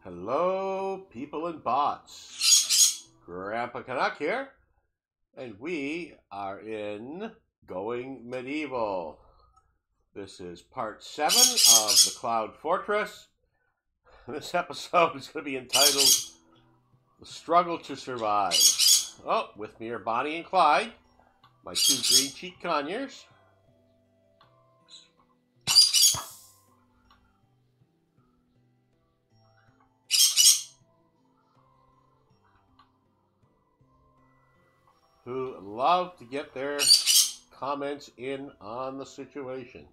Hello, people and bots. Grandpa Canuck here, and we are in Going Medieval. This is part 7 of the Cloud Fortress. This episode is going to be entitled The Struggle to Survive. Oh, with me are Bonnie and Clyde, my two green cheek conures. Who love to get their comments in on the situation.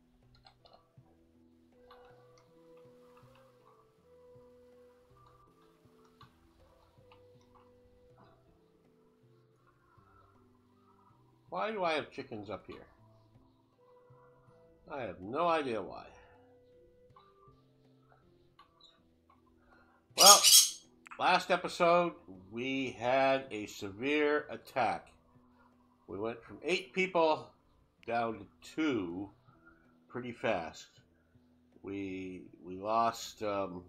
Why do I have chickens up here? I have no idea why. Well, last episode, we had a severe attack. We went from 8 people down to 2 pretty fast. We lost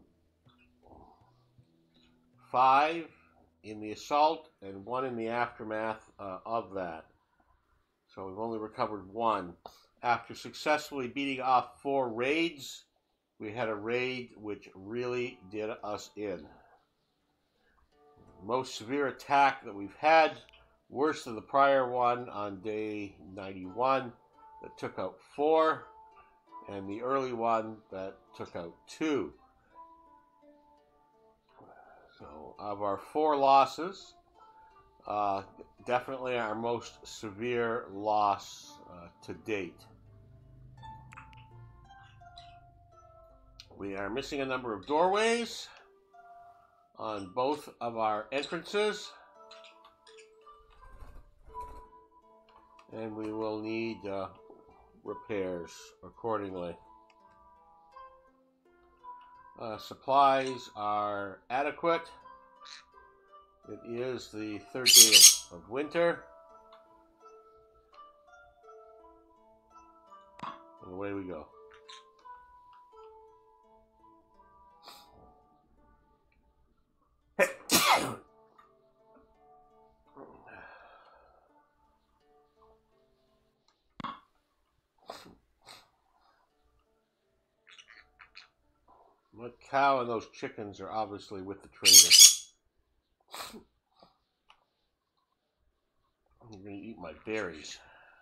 5 in the assault and 1 in the aftermath of that. So we've only recovered 1. After successfully beating off 4 raids, we had a raid which really did us in. Most severe attack that we've had, worse than the prior one on day 91 that took out 4, and the early one that took out 2. So of our 4 losses, definitely our most severe loss to date. We are missing a number of doorways on both of our entrances, and we will need repairs accordingly. Supplies are adequate. It is the 3rd day of winter, and away we go. My cow and those chickens are obviously with the trader. I'm going to eat my berries.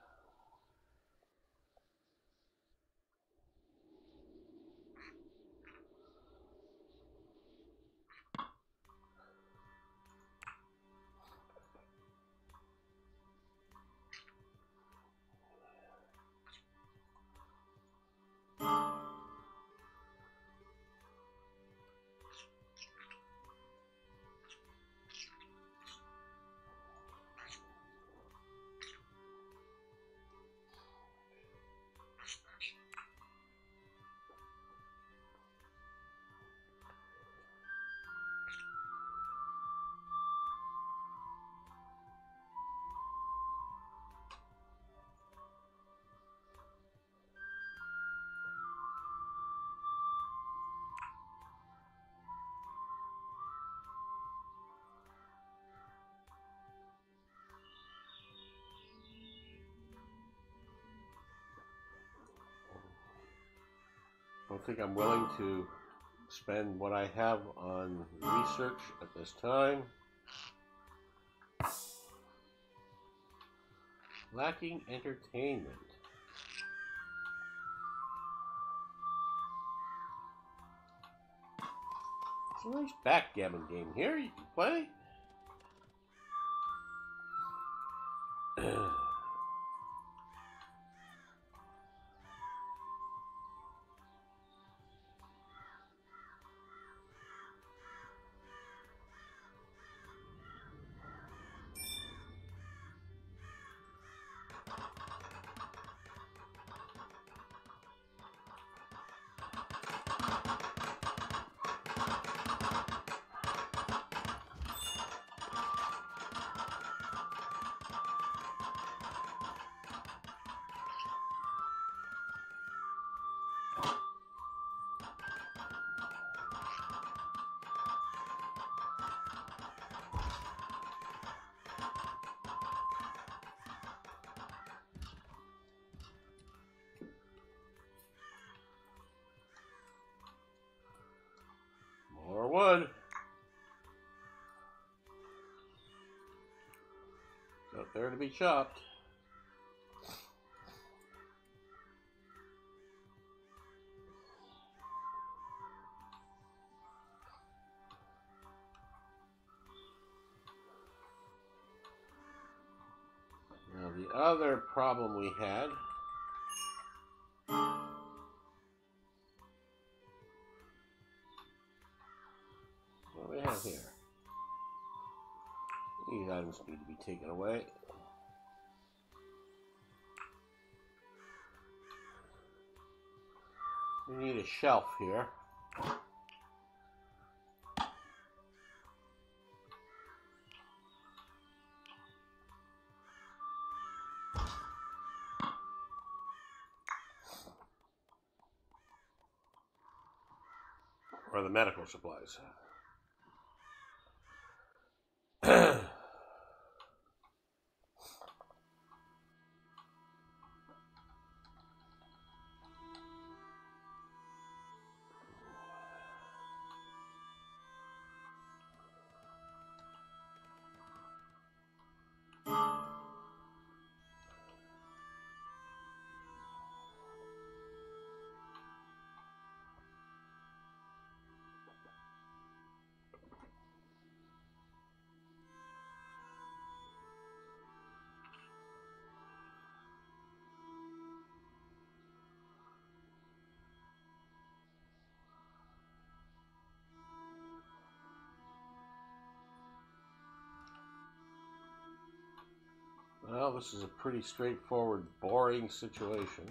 I don't think I'm willing to spend what I have on research at this time. Lacking entertainment. It's a nice backgammon game here you can play. There to be chopped. Now the other problem we had what do we have here? These items need to be taken away. We need a shelf here. Or the medical supplies. Well, this is a pretty straightforward, boring situation.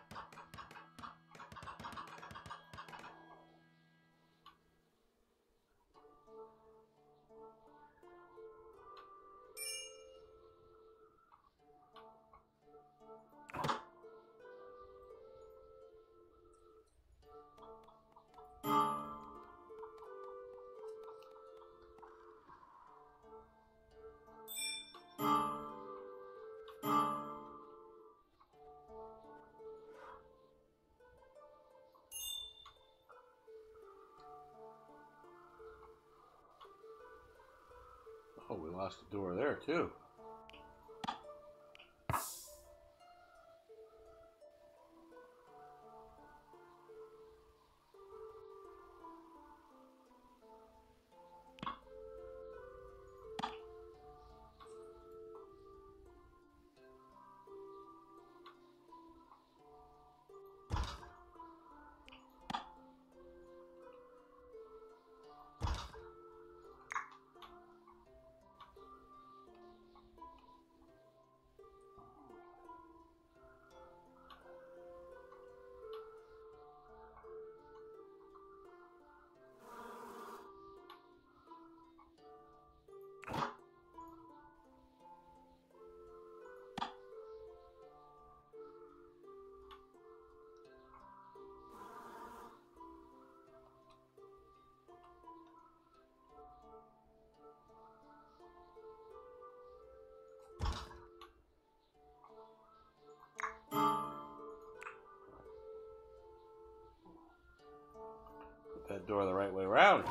Oh, we lost a door there, too. That door the right way around.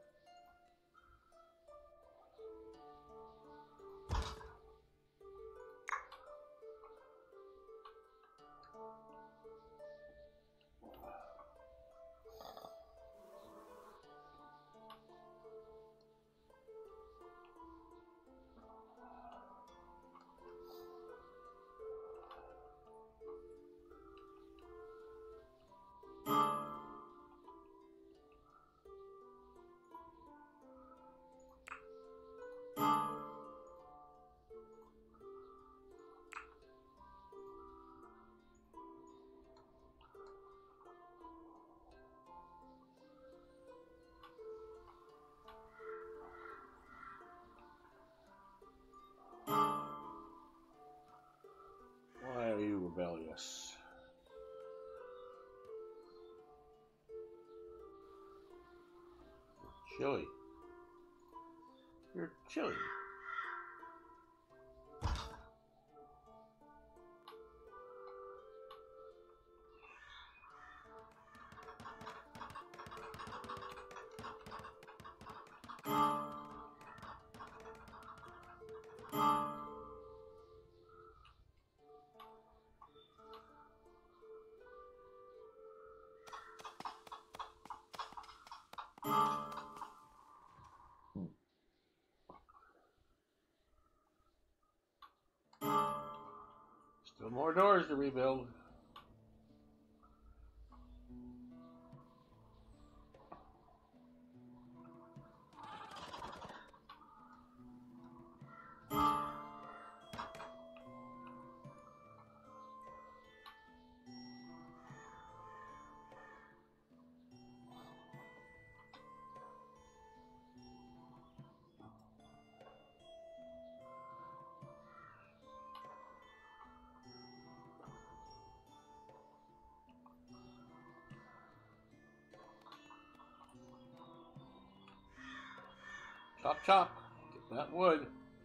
Why are you rebellious? Chilly. You're chilly. more doors to rebuild. Chop, chop. Get that wood.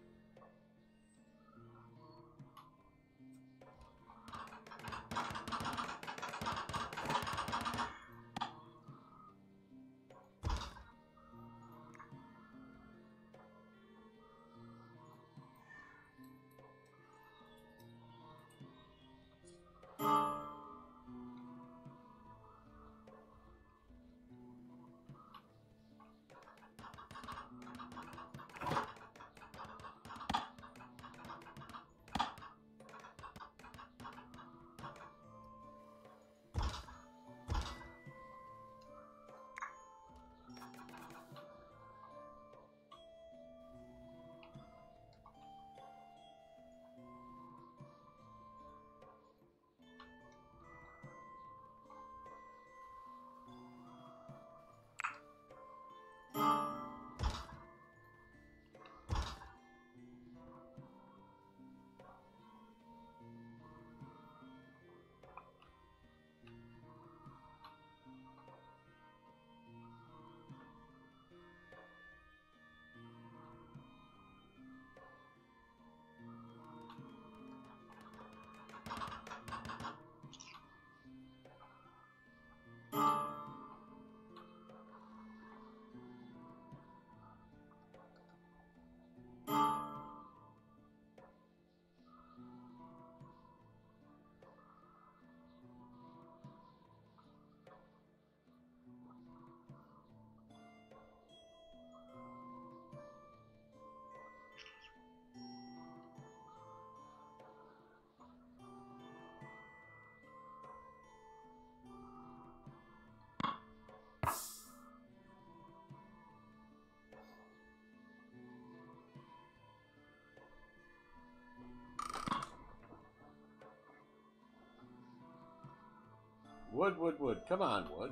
Wood, wood, wood. Come on, wood.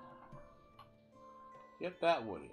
Get that wood in.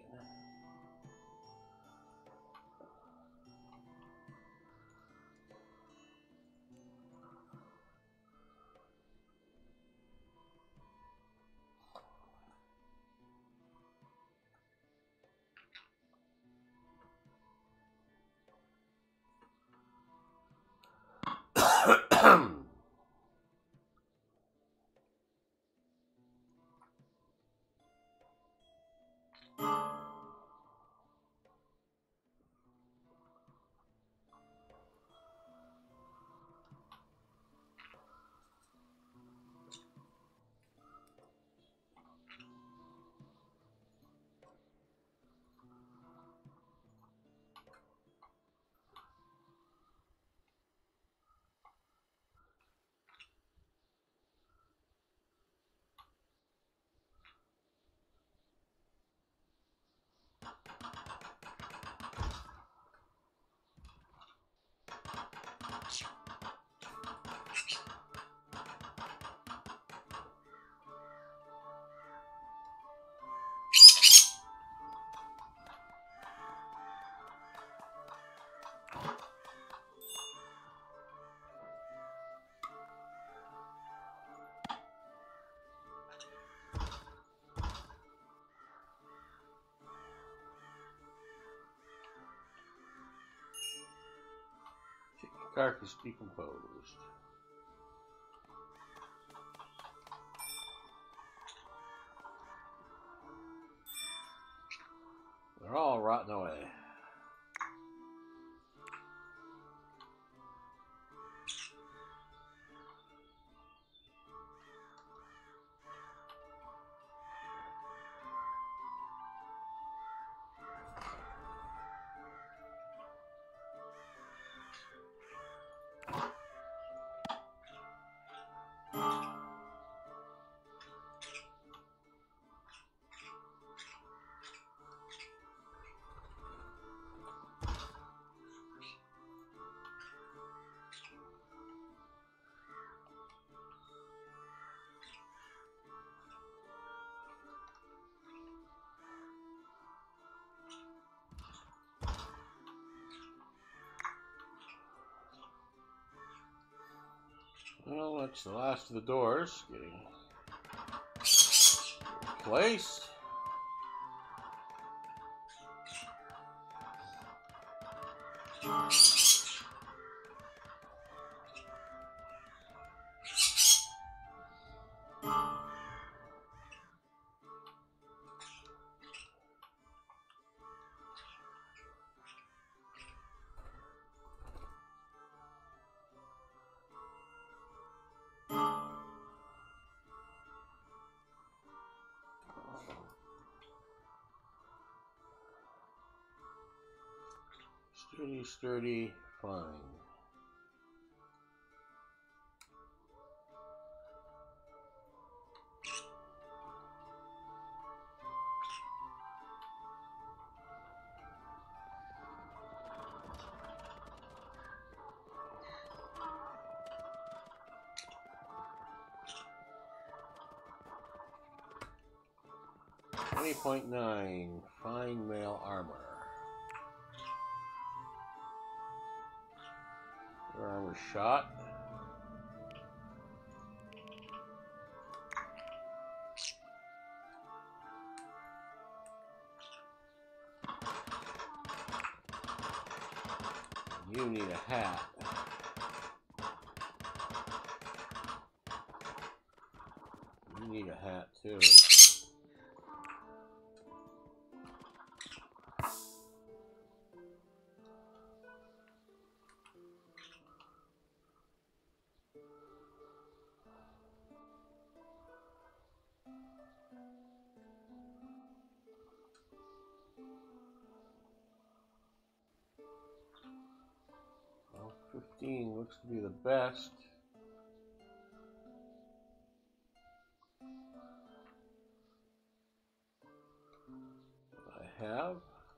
Carcass decomposed. They're all rotting away. Well, that's the last of the doors getting replaced. Sturdy, sturdy, fine. $20.9 fine mail armor. Your armor shot. You need a hat. You need a hat too. Well, 15 looks to be the best. I have.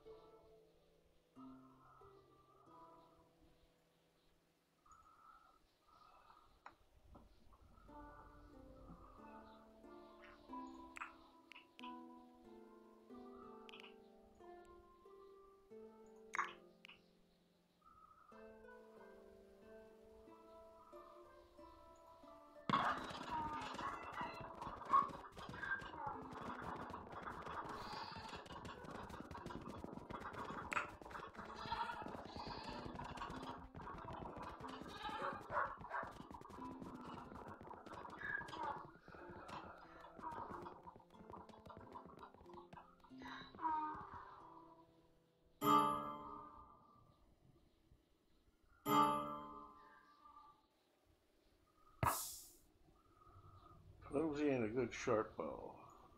Flimsy and a good short bow.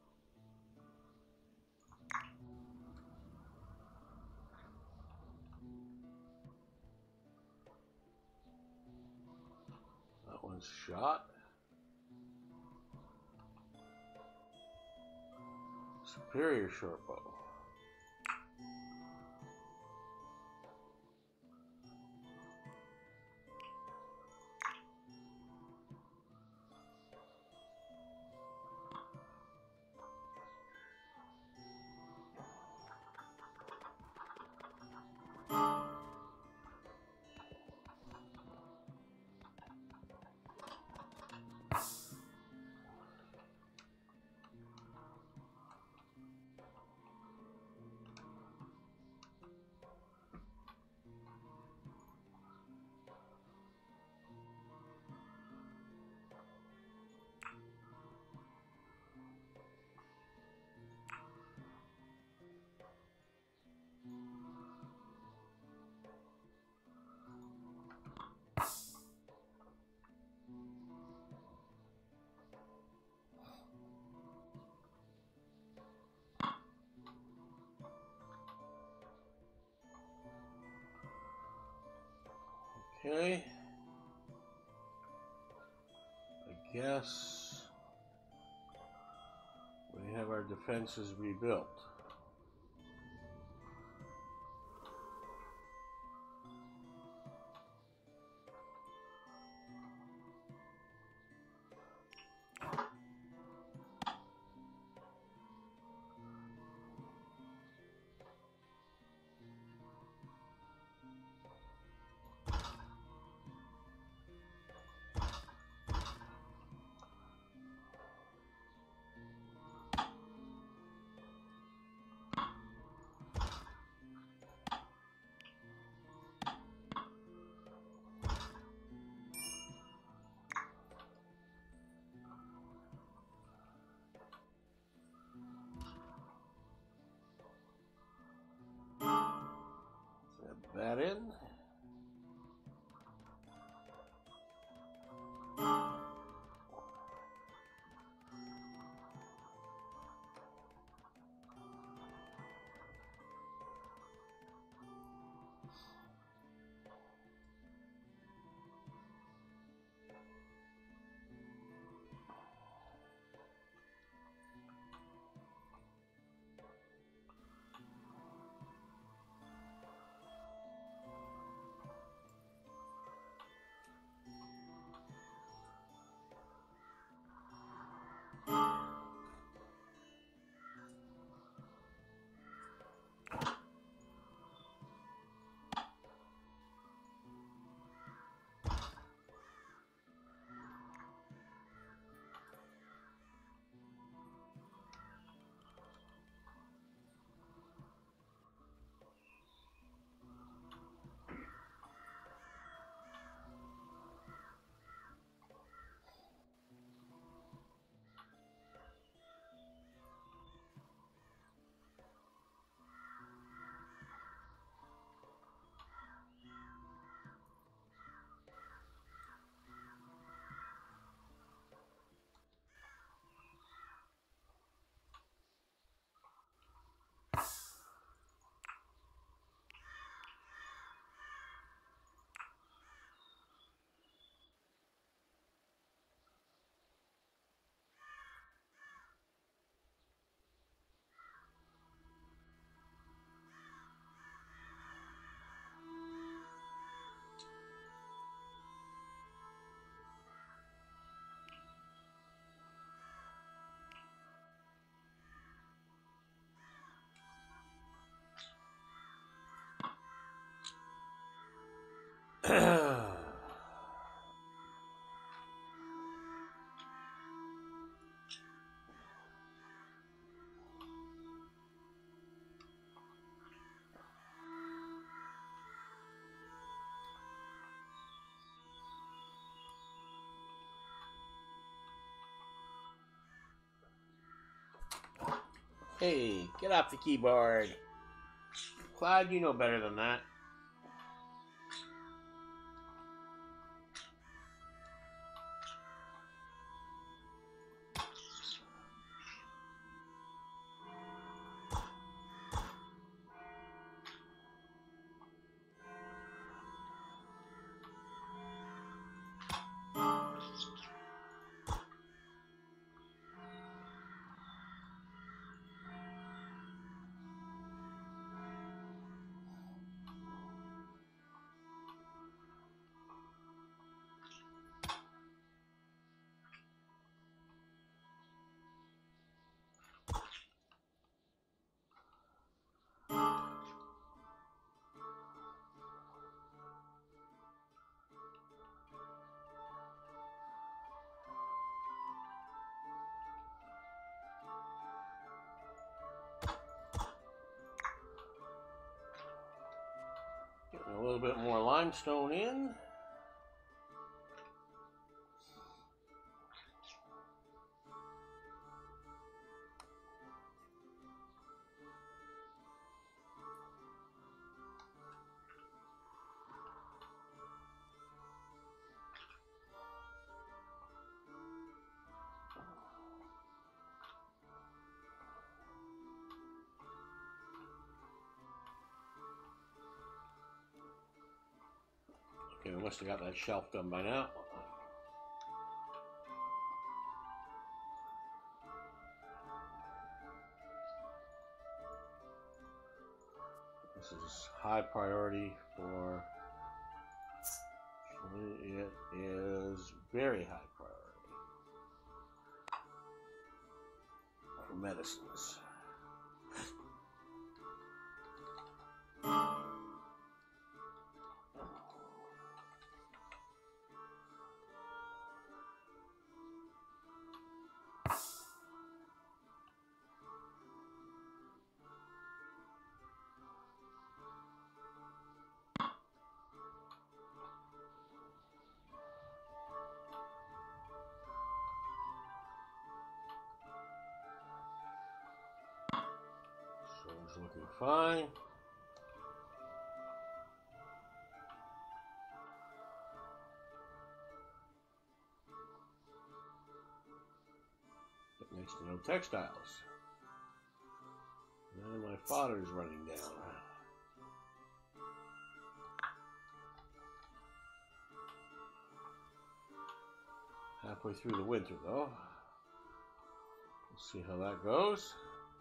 That one's shot. Superior short bow. Okay. I guess we have our defenses rebuilt. that in. Hey, get off the keyboard. Clyde, you know better than that. Getting a little bit more limestone in. Okay, we must have got that shelf done by now. This is high priority for... It is very high priority for medicines. Looking fine. Next to no textiles. And my father's running down. Halfway through the winter, though. We'll see how that goes.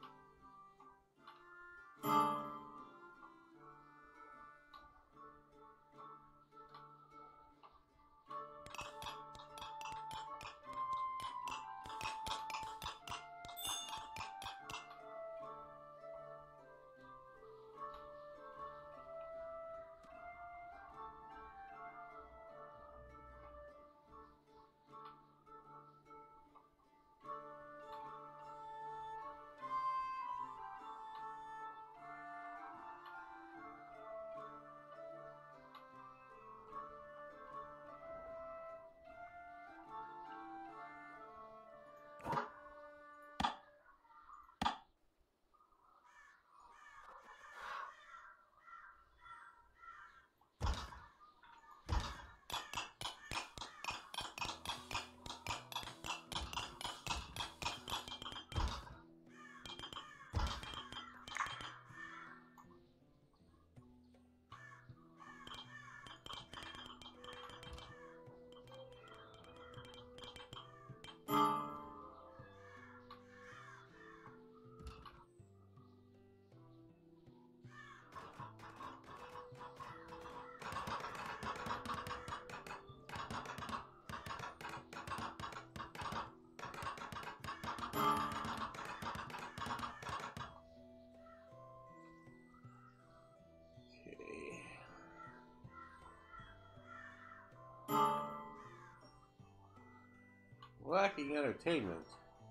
Lacking entertainment.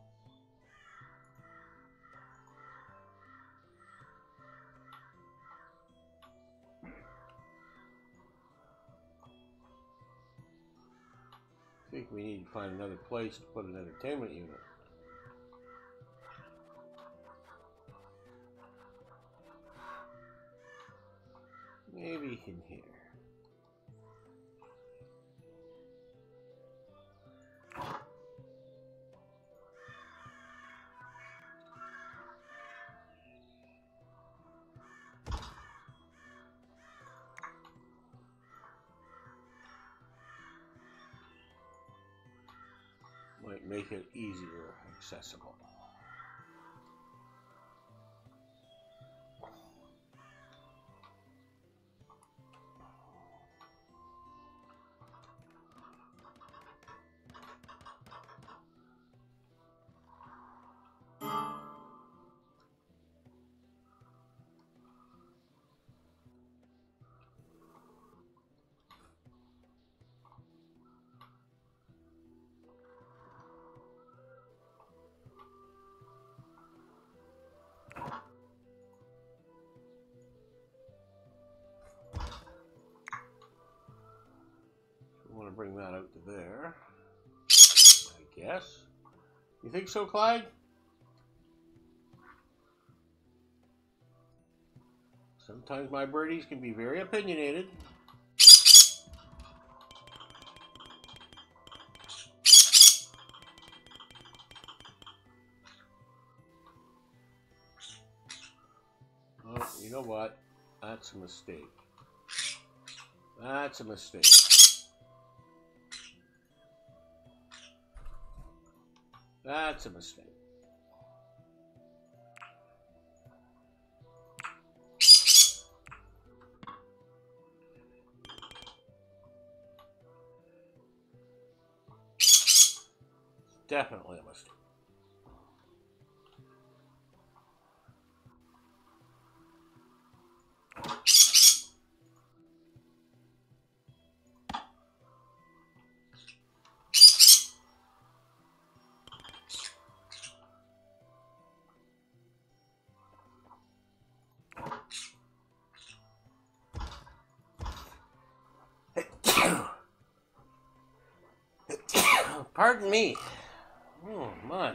I think we need to find another place to put an entertainment unit. Maybe in here. Might make it easier accessible. Bring that out to there, I guess. You think so, Clyde? Sometimes my birdies can be very opinionated. Oh, you know what? That's a mistake. That's a mistake. That's a mistake. Definitely a mistake. Pardon me. Oh, my.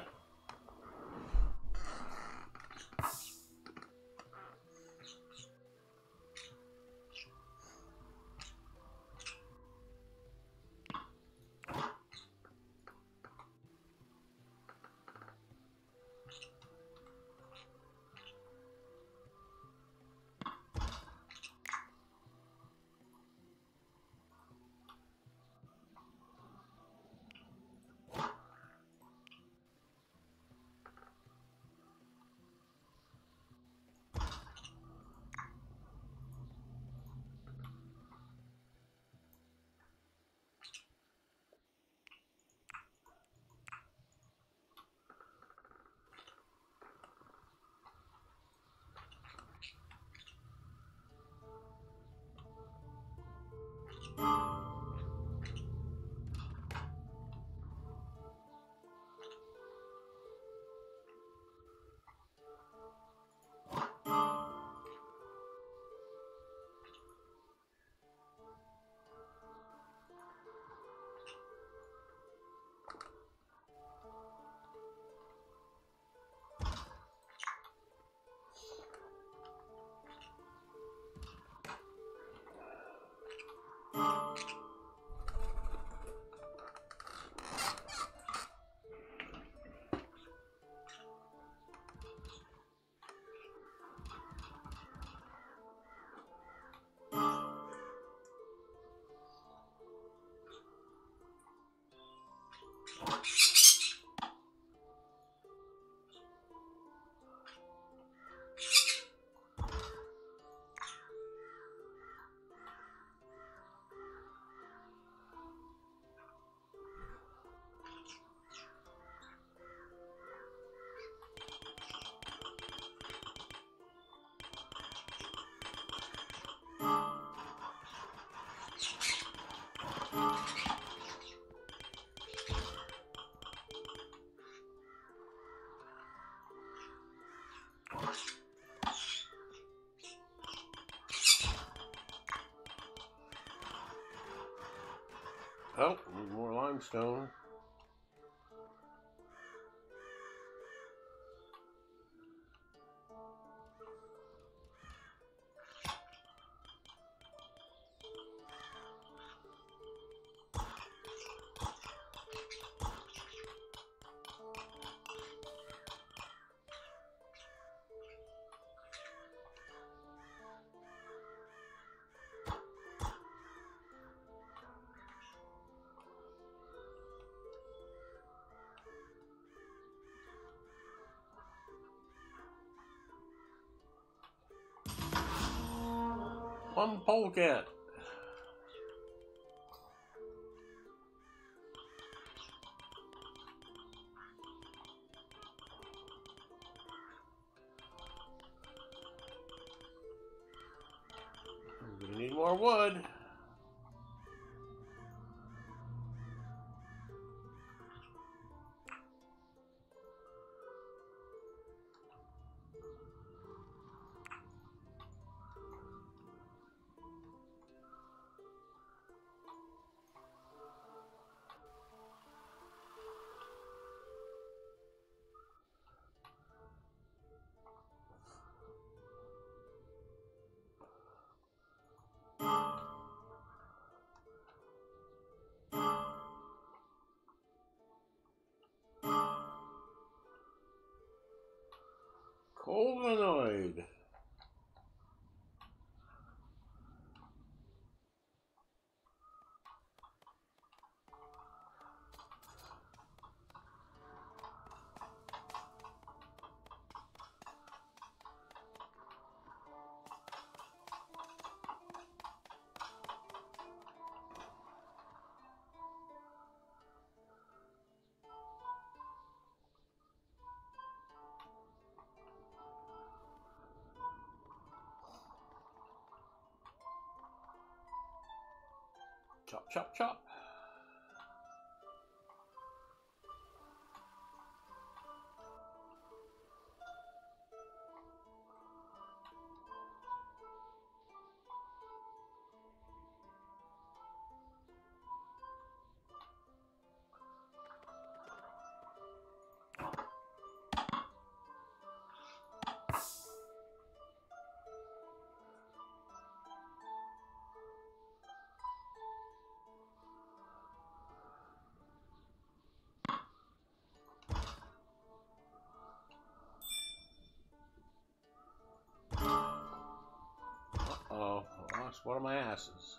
Oh, more limestone. One polecat. We're gonna need more wood. Colganoid. Chop, chop, chop. Uh-oh, I lost one of my asses.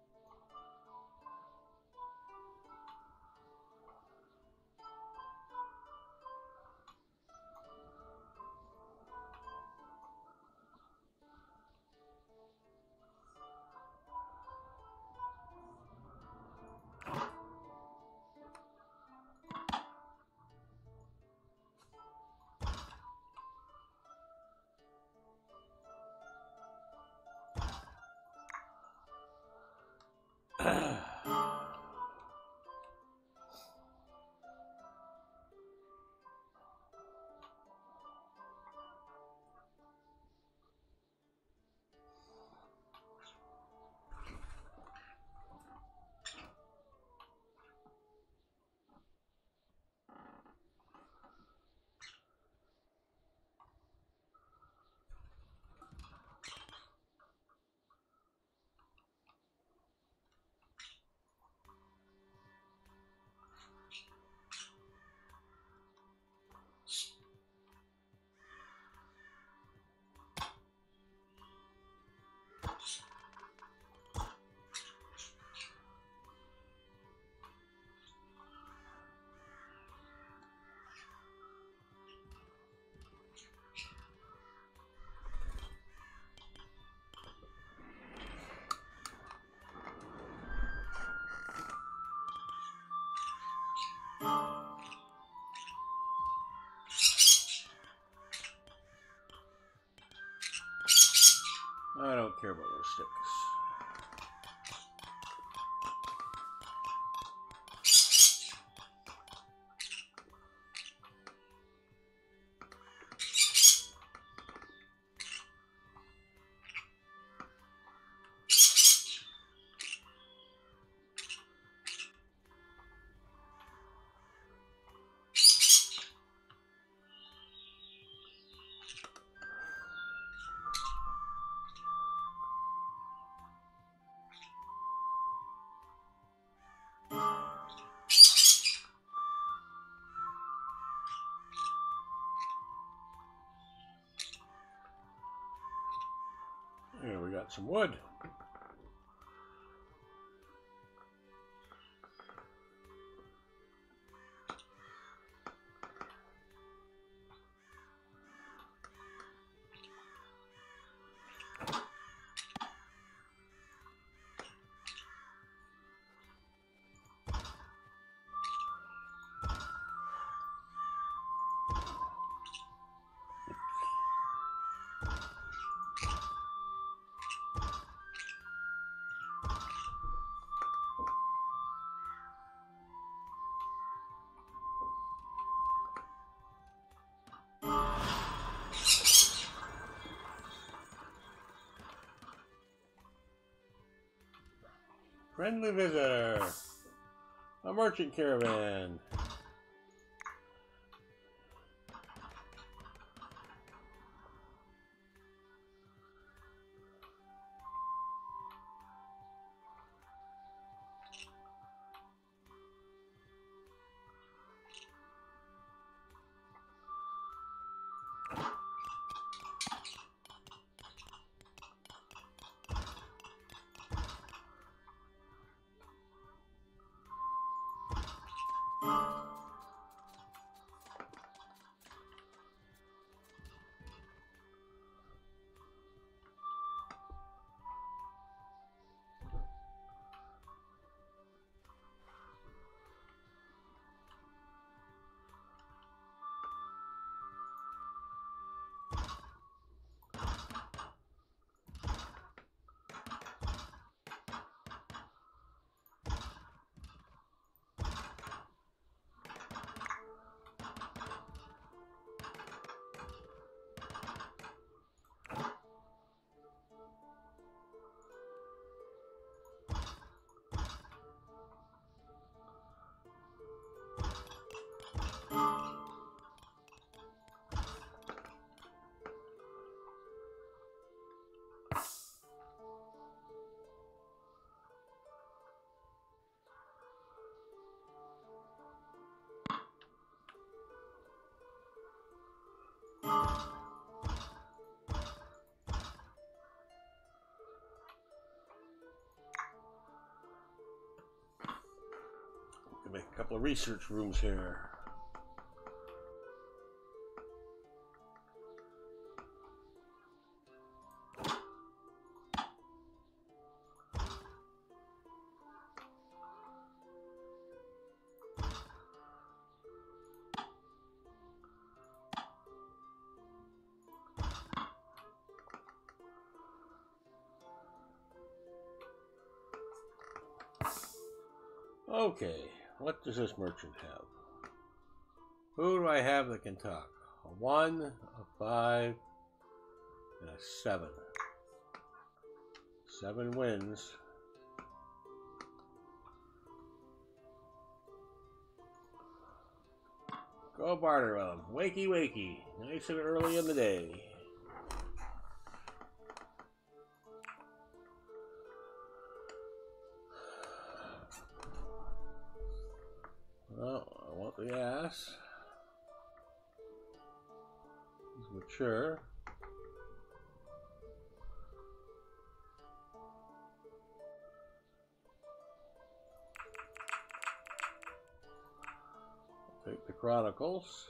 I don't care about those sticks. Here we got some wood. Friendly visitor. A merchant caravan. Make a couple of research rooms here. Okay, what does this merchant have? Who do I have that can talk? A 1, a 5, and a 7. 7 wins. Go barter with him. Wakey wakey. Nice and early in the day. Well, I want the ass. He's mature. I'll take the Chronicles.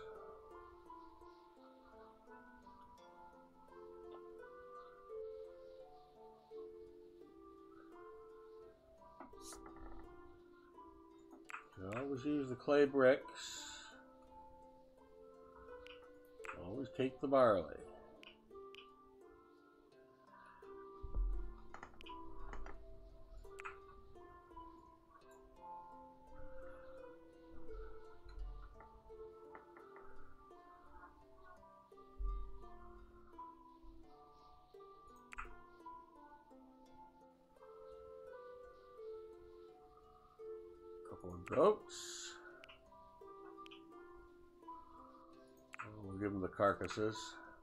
Always use the clay bricks. Always take the barley. Couple of goats. We'll give them the carcasses.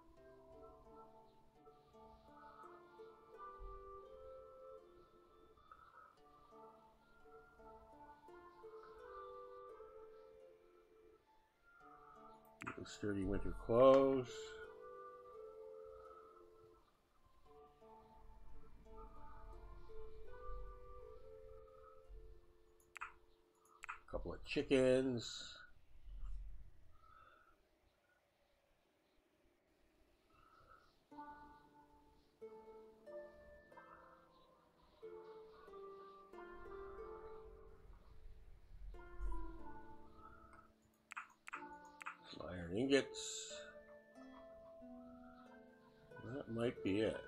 The sturdy winter clothes. chickens. Some iron ingots. That might be it.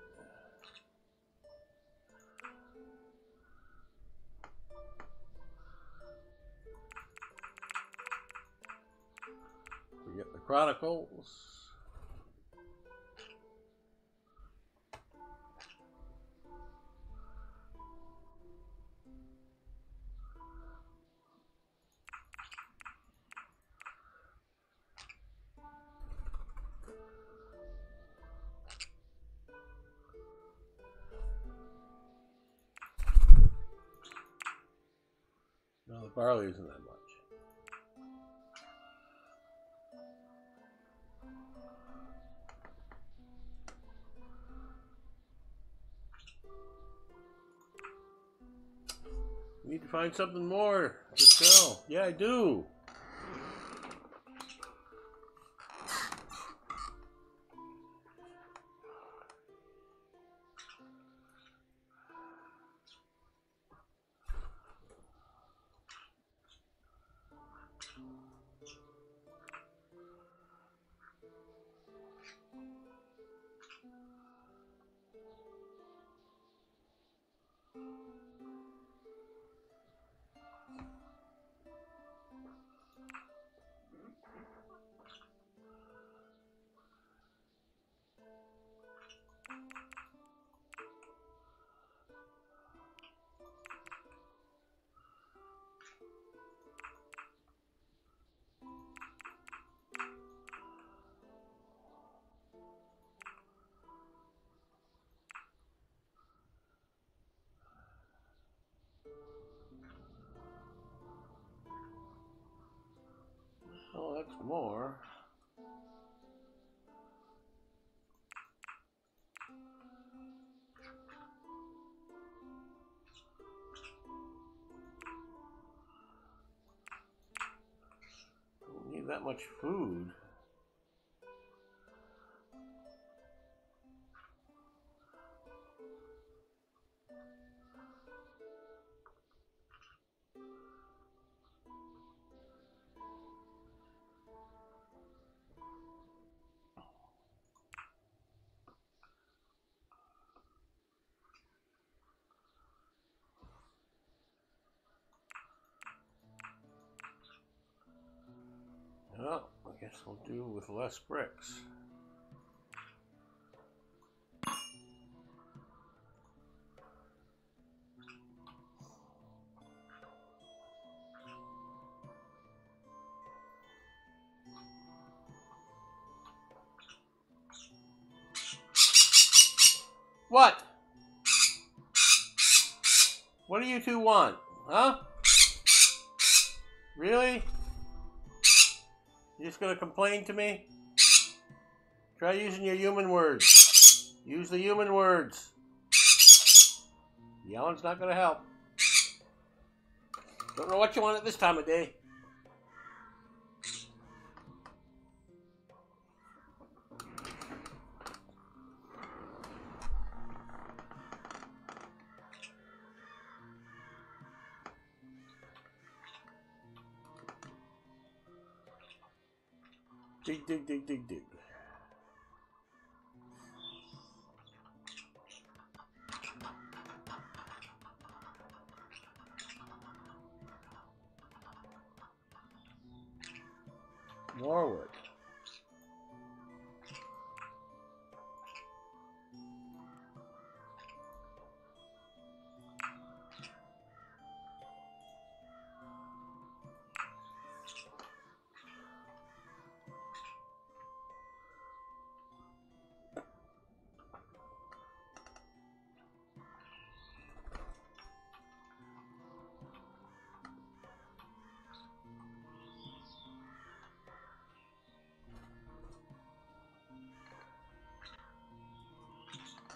We get the Chronicles. No, the barley isn't that much. We need to find something more to sell. Yeah, I do. Oh, that's more. Don't need that much food. Well, I guess we'll do with less bricks. What? What do you two want? Huh? Really? You just gonna complain to me? Try using your human words. Use the human words. Yelling's not gonna help. Don't know what you want at this time of day. Dig, dig, dig, dig, dig. More wood.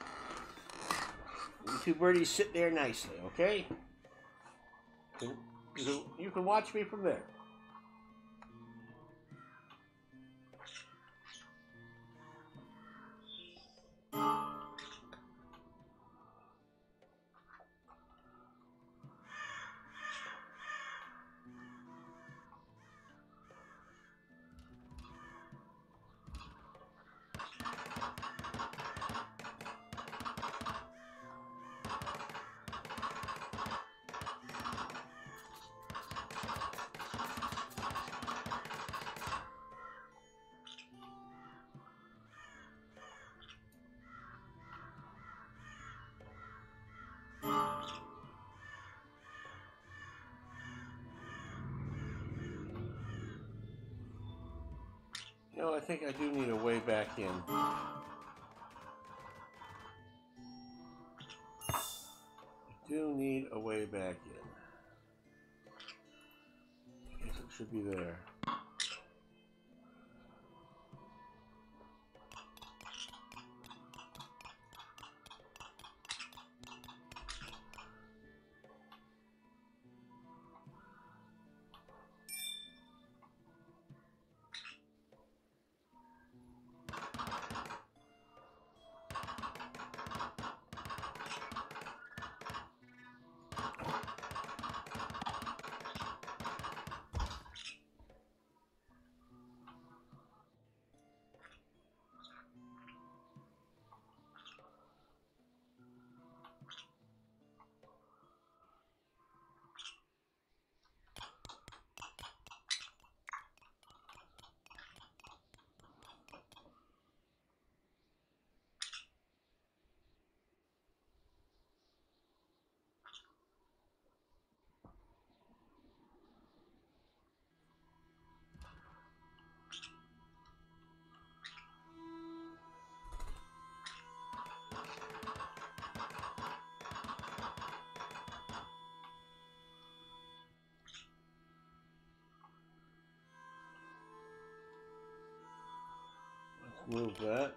You two birdies sit there nicely, okay? You can watch me from there. You know, I think I do need a way back in. I do need a way back in. I guess it should be there. Move that.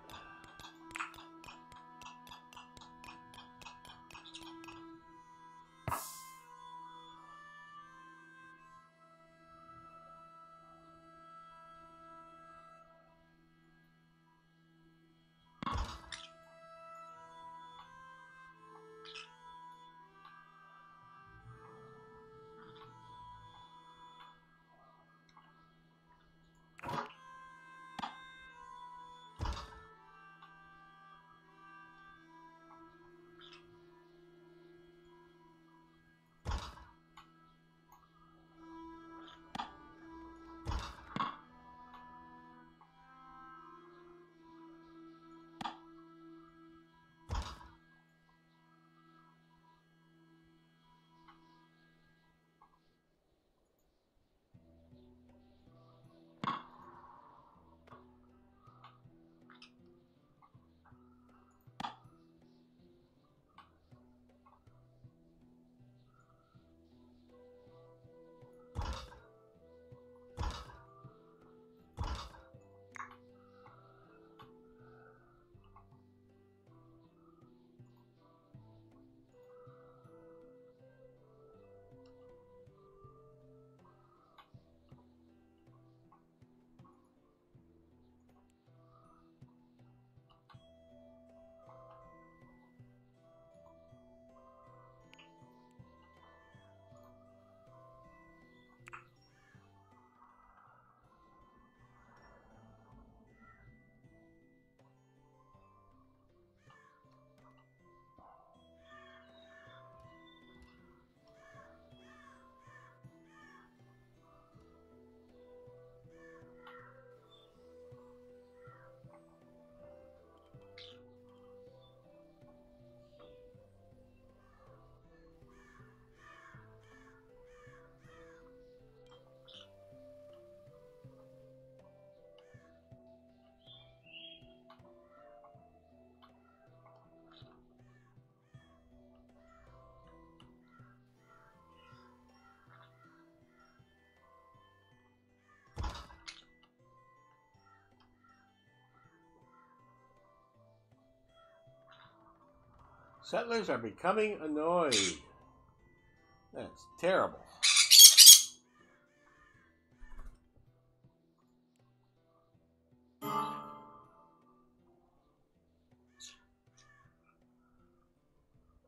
Settlers are becoming annoyed. That's terrible.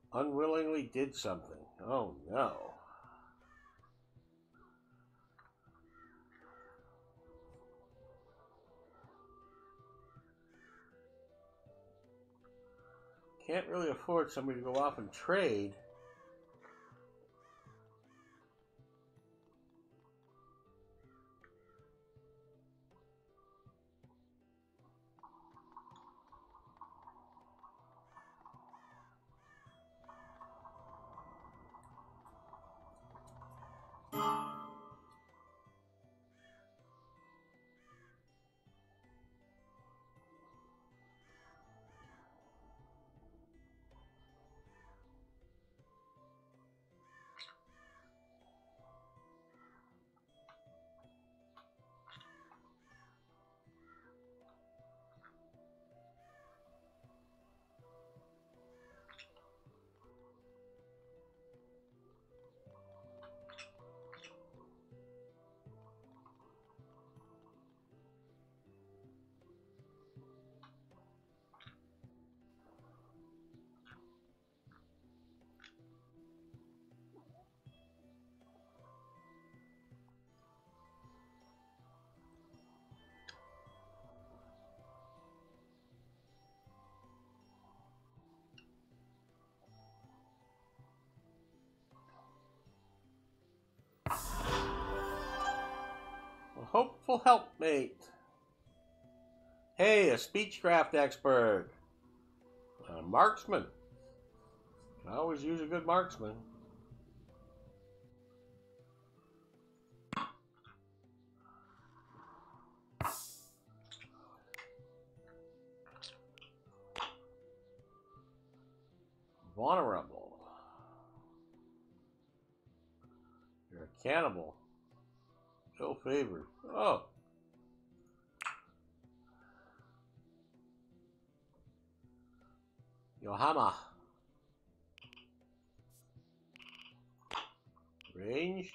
unwillingly did something. Oh no. Can't really afford somebody to go off and trade. A hopeful helpmate. Hey, a speechcraft expert. A marksman. I always use a good marksman. Vulnerable. You're a cannibal. Ill favored. Oh. Yohama. Ranged.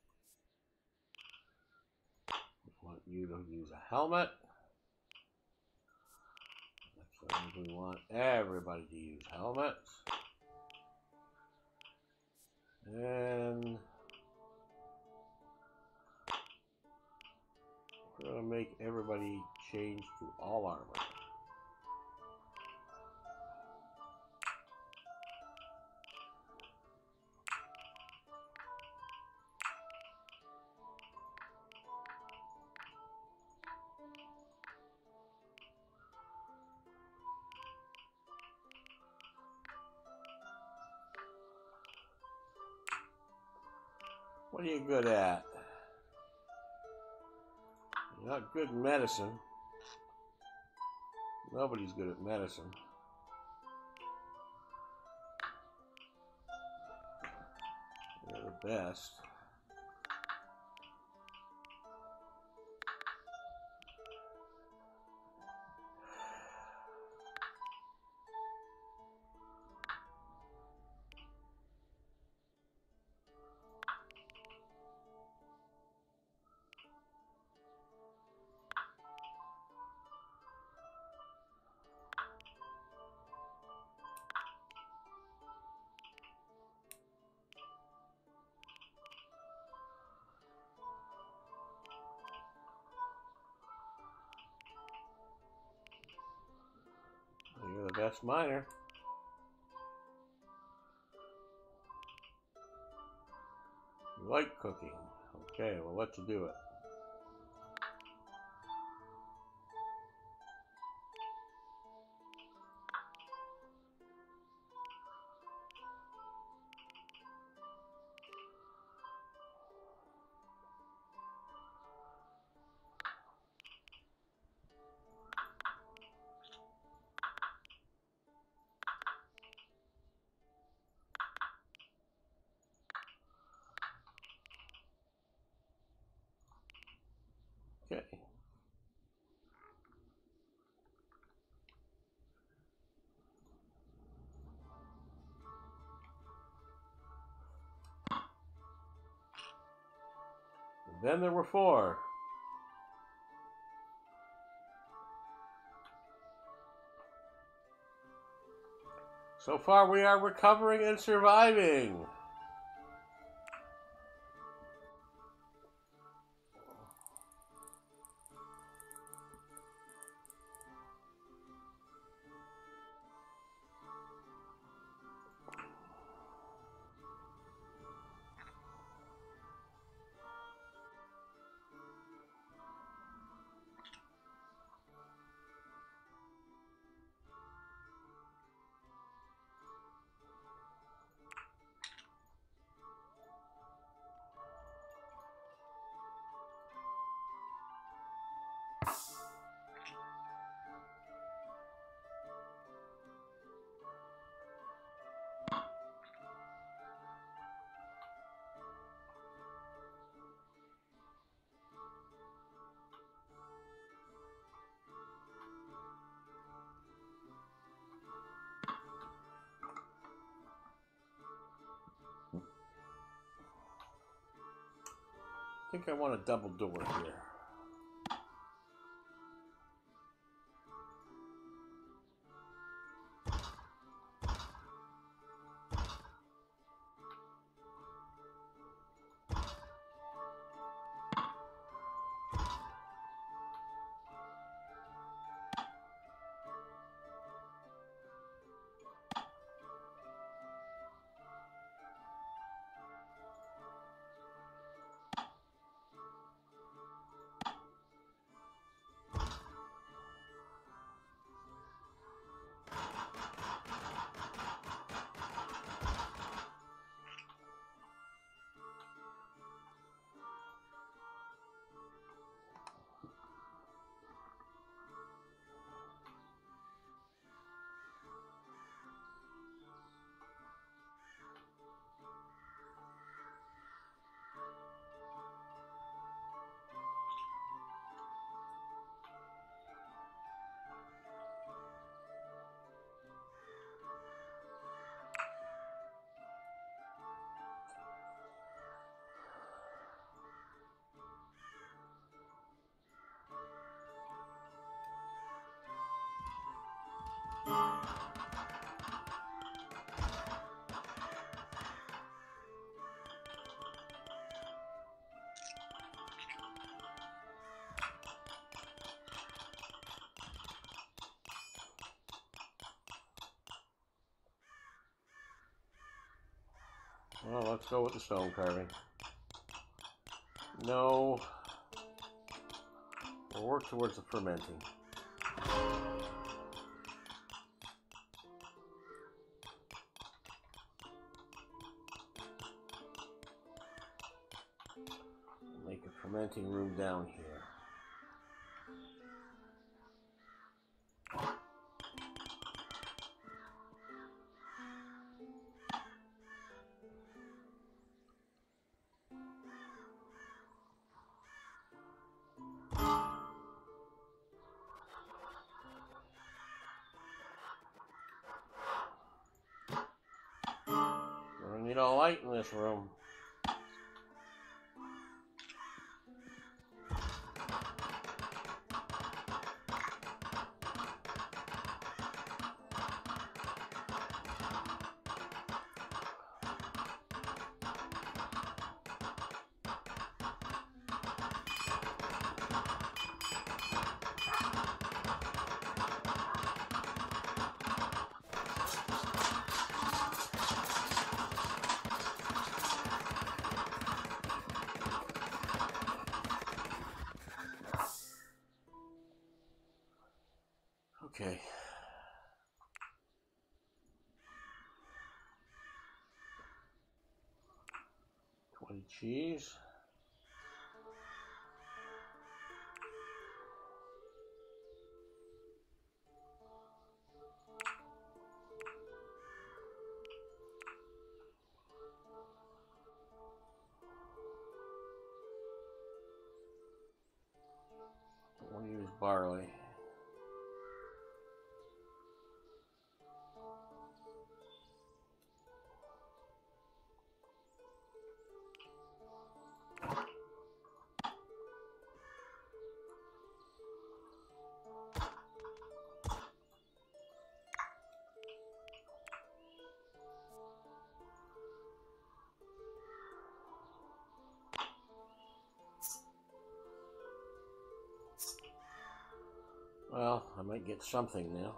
Want you to use a helmet. We want everybody to use helmets. And we're going to make everybody change to all armor. What are you good at? You're not good in medicine. Nobody's good at medicine. You're the best. You're the best miner. You like cooking. Okay, we'll let you do it. Okay. And then there were 4. So far, we are recovering and surviving. I think I want a double door here. Well, let's go with the stone carving. No. We'll work towards the fermenting. Make a fermenting room down here. We're gonna need all light in this room. Okay. Cheese. Don't want to use barley. Well, I might get something now.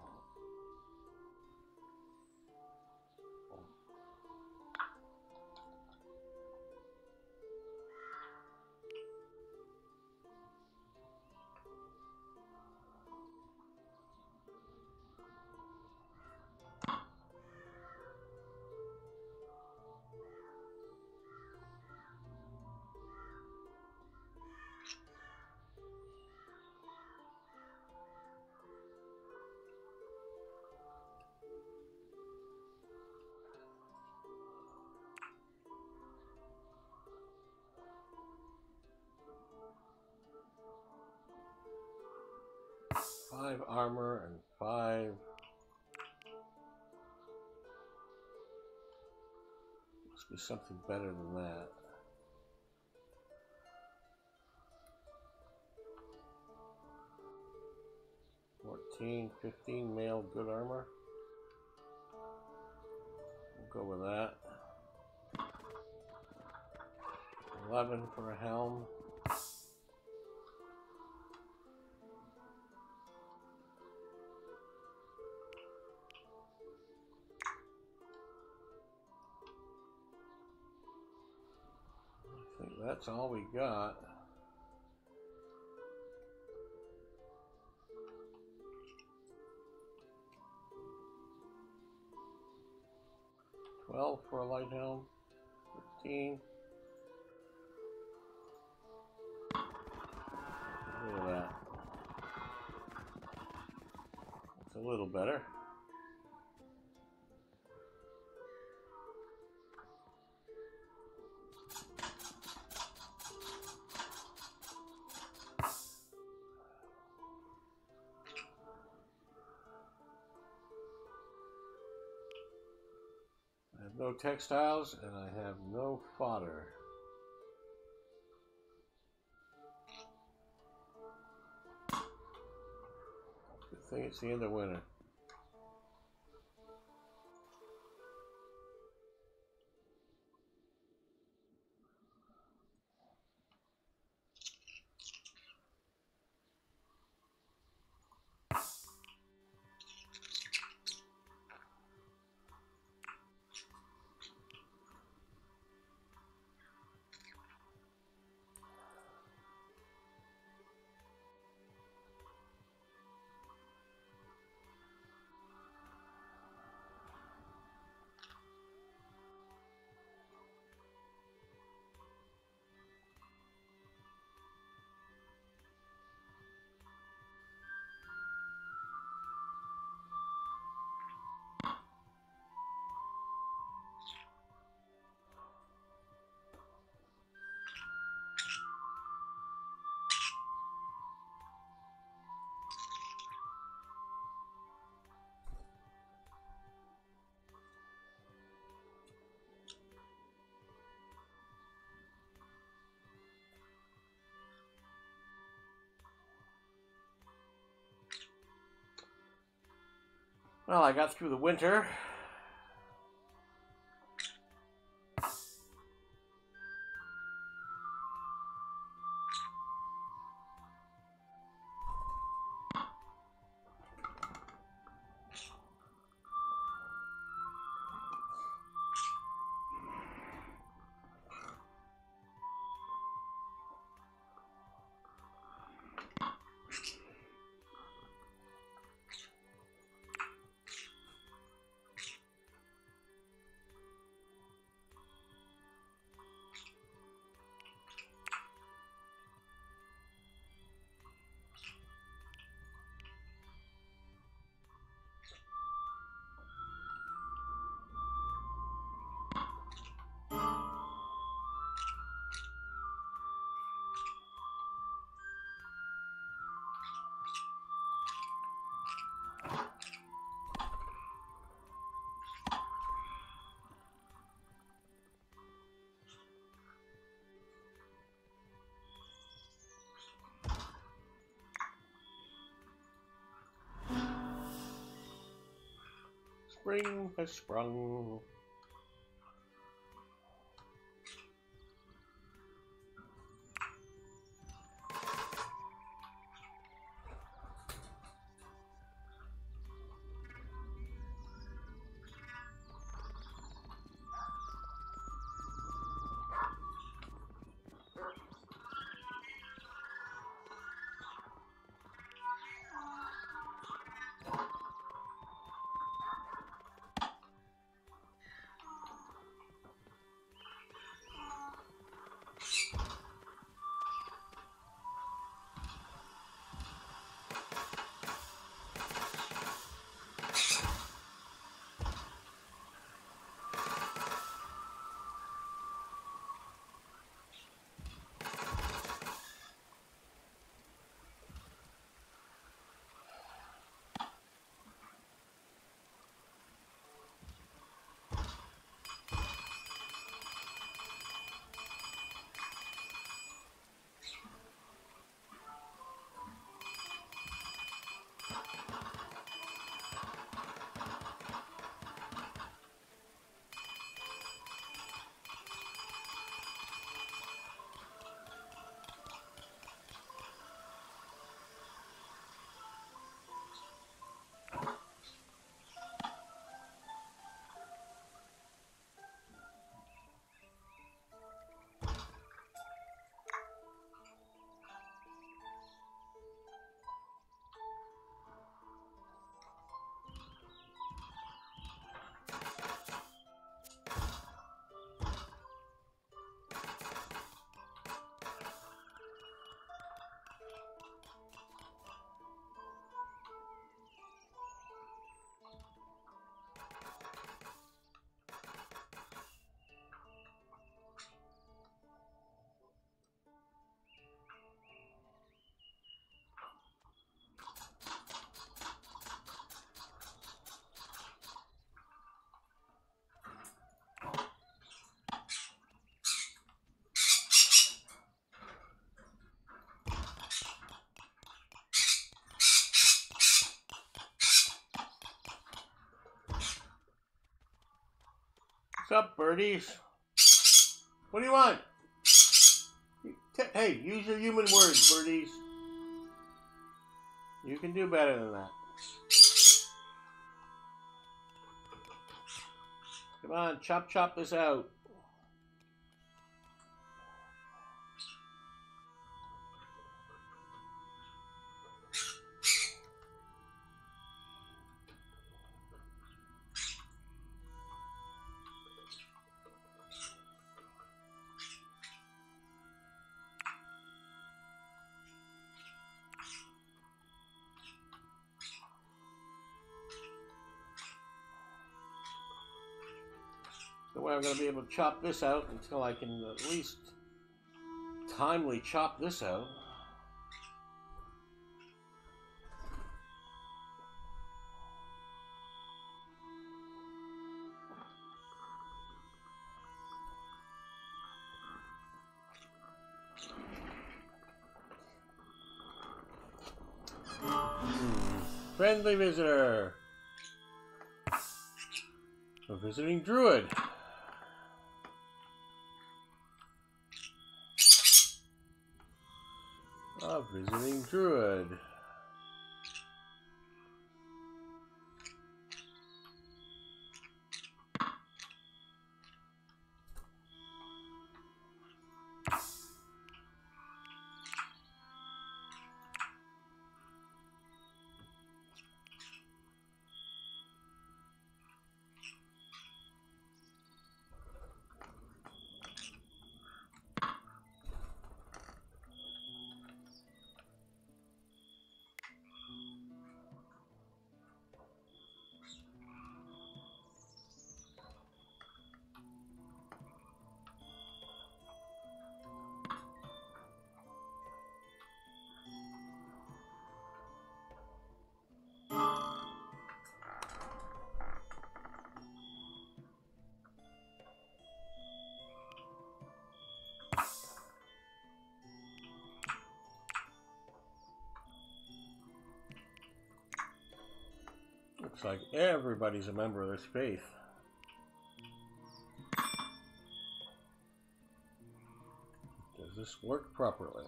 Five armor and 5. Must be something better than that. 14, 15 male good armor. We'll go with that. 11 for a helm. I think that's all we got. For a light helm, 15. Look at that. It's a little better. I have no textiles and I have no fodder. Good thing it's the end of winter. Well, I got through the winter. Spring has sprung. What's up, birdies? What do you want? Hey, use your human words, birdies. You can do better than that. Come on, chop this out. The way I'm going to be able to chop this out until I can at least timely chop this out. Friendly visitor. A visiting druid. A visiting druid. Looks like everybody's a member of this faith. Does this work properly?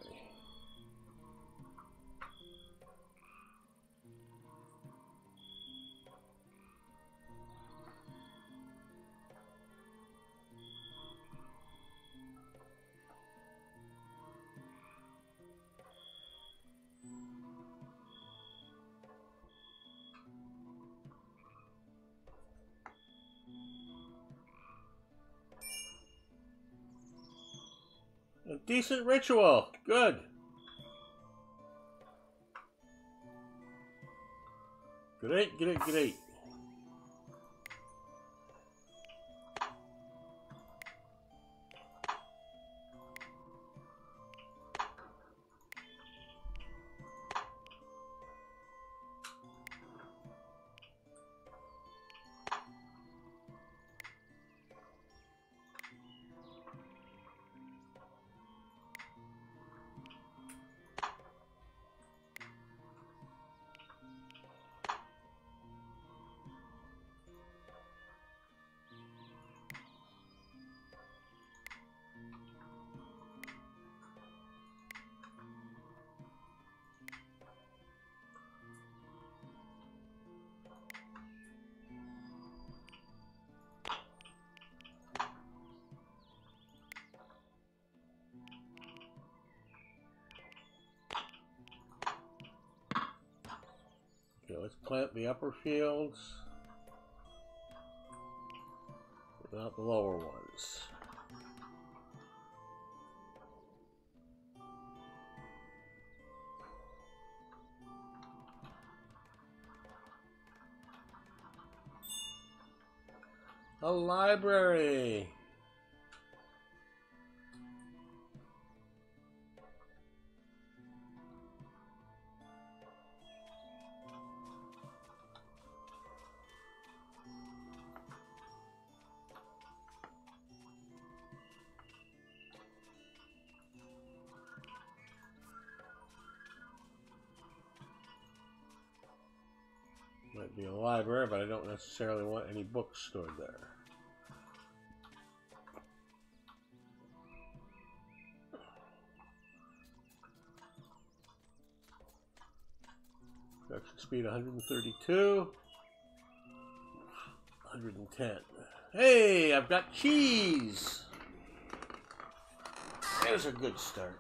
A decent ritual. Good. Great, great, great. Okay, let's plant the upper fields without the lower ones. A library. Might be a library, but I don't necessarily want any books stored there. Speed 132. 110. Hey, I've got cheese. There's a good start.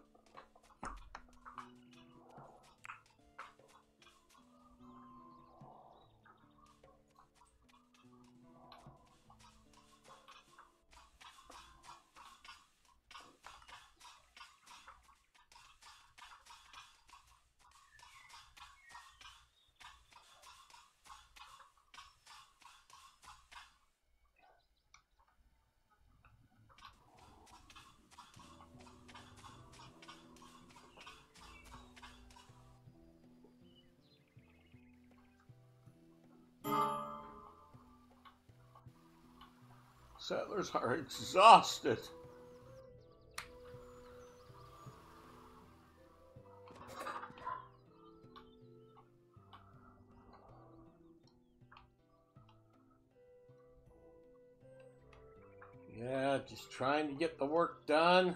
Settlers are exhausted. Yeah, just trying to get the work done.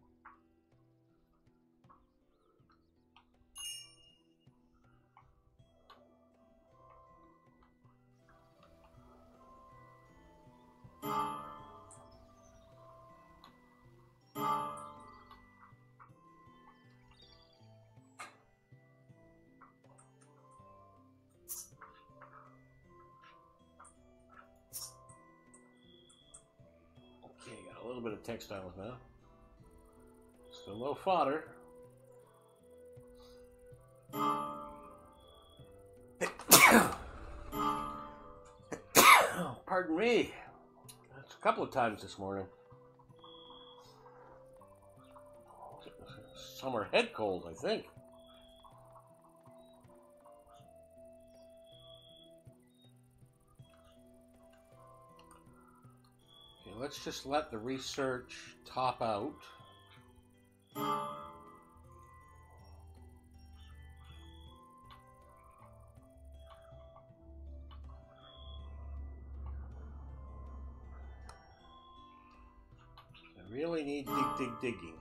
Okay, got a little bit of textiles now. Still no fodder. Pardon me. That's a couple of times this morning. Summer head cold, I think. Okay, let's just let the research top out. I really need digging.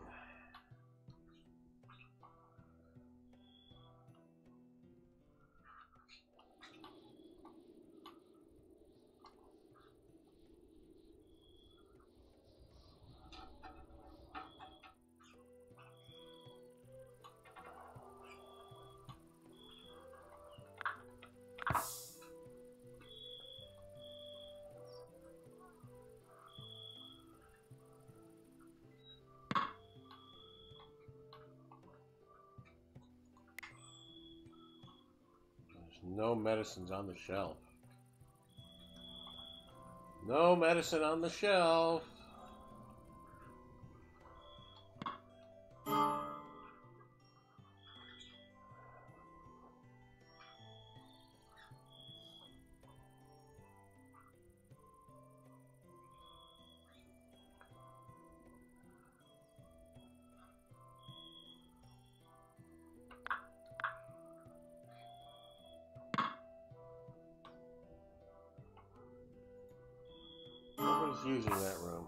No medicines on the shelf. No medicine on the shelf. Nobody's using that room.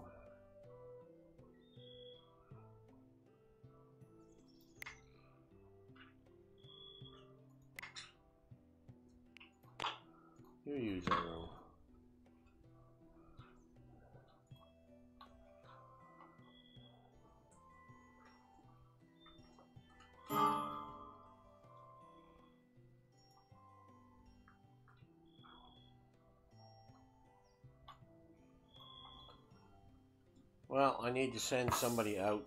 You use that room. Well, I need to send somebody out.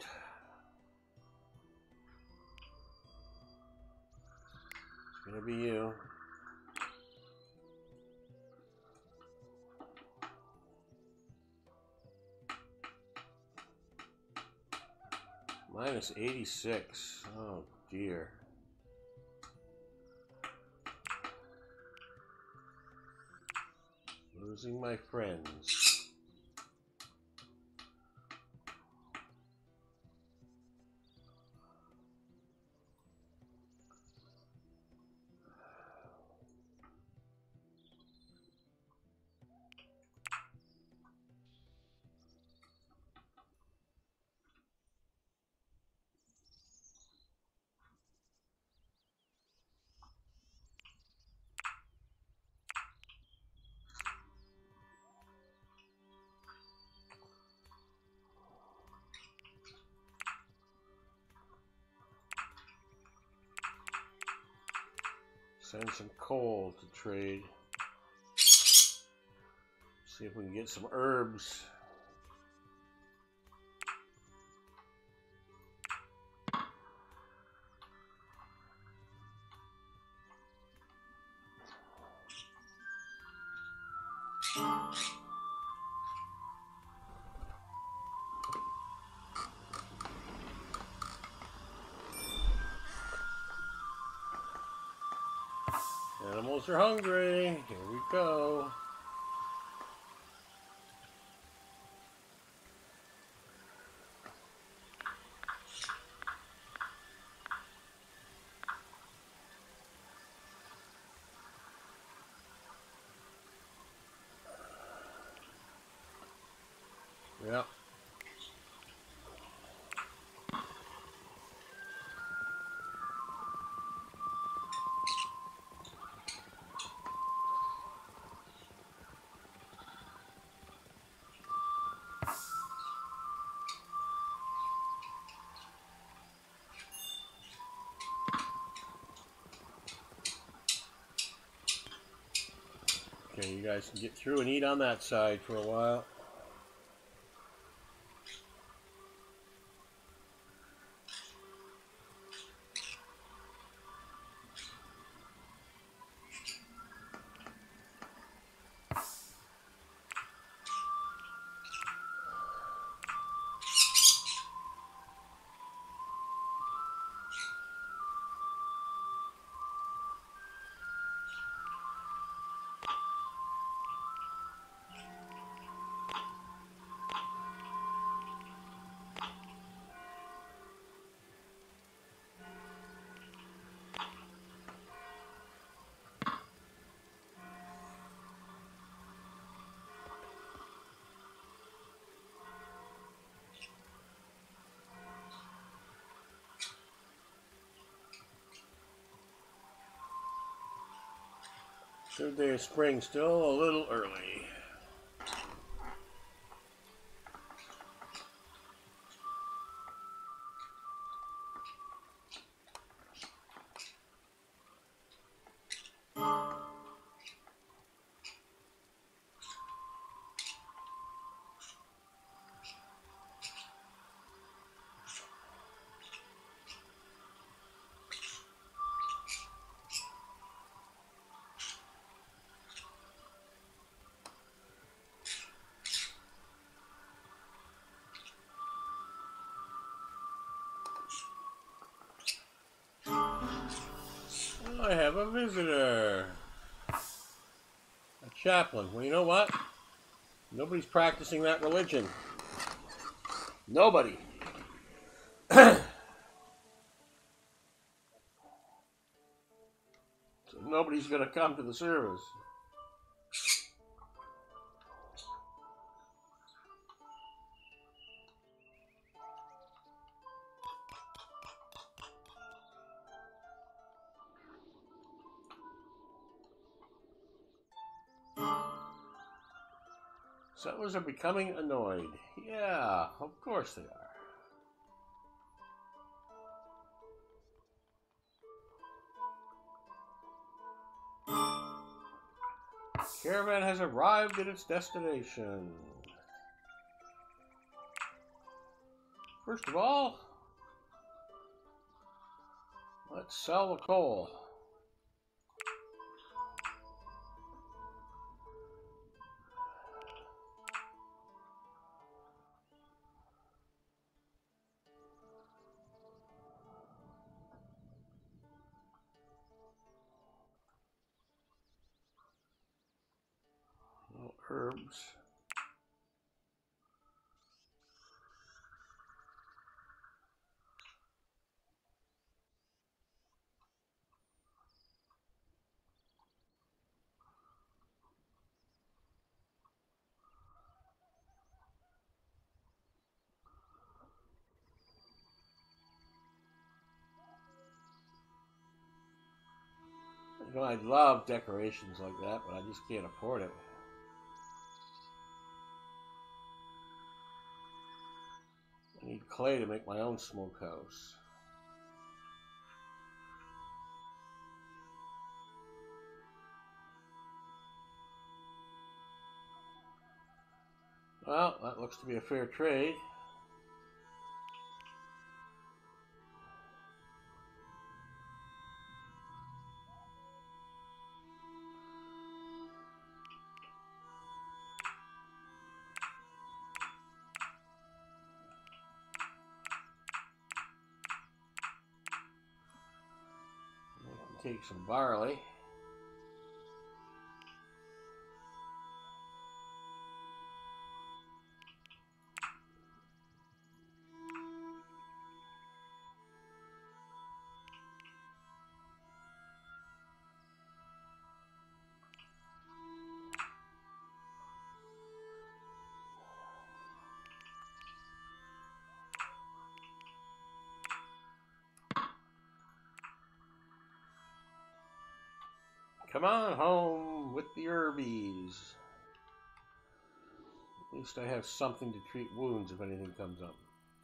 It's gonna be you. Minus 86. Oh dear. Losing my friends. Send some coal to trade. See if we can get some herbs. Animals are hungry. Here we go. Yeah. Okay, you guys can get through and eat on that side for a while. Third day of spring, still a little early. I have a visitor. A chaplain. Well, you know what? Nobody's practicing that religion. Nobody. So nobody's going to come to the service. Settlers are becoming annoyed. Yeah, of course they are. Caravan has arrived at its destination. First of all, let's sell the coal. Herbs. You know, I love decorations like that, but I just can't afford it. I need clay to make my own smokehouse. Well, that looks to be a fair trade. Take some barley. Come on home with the herbies. At least I have something to treat wounds if anything comes up.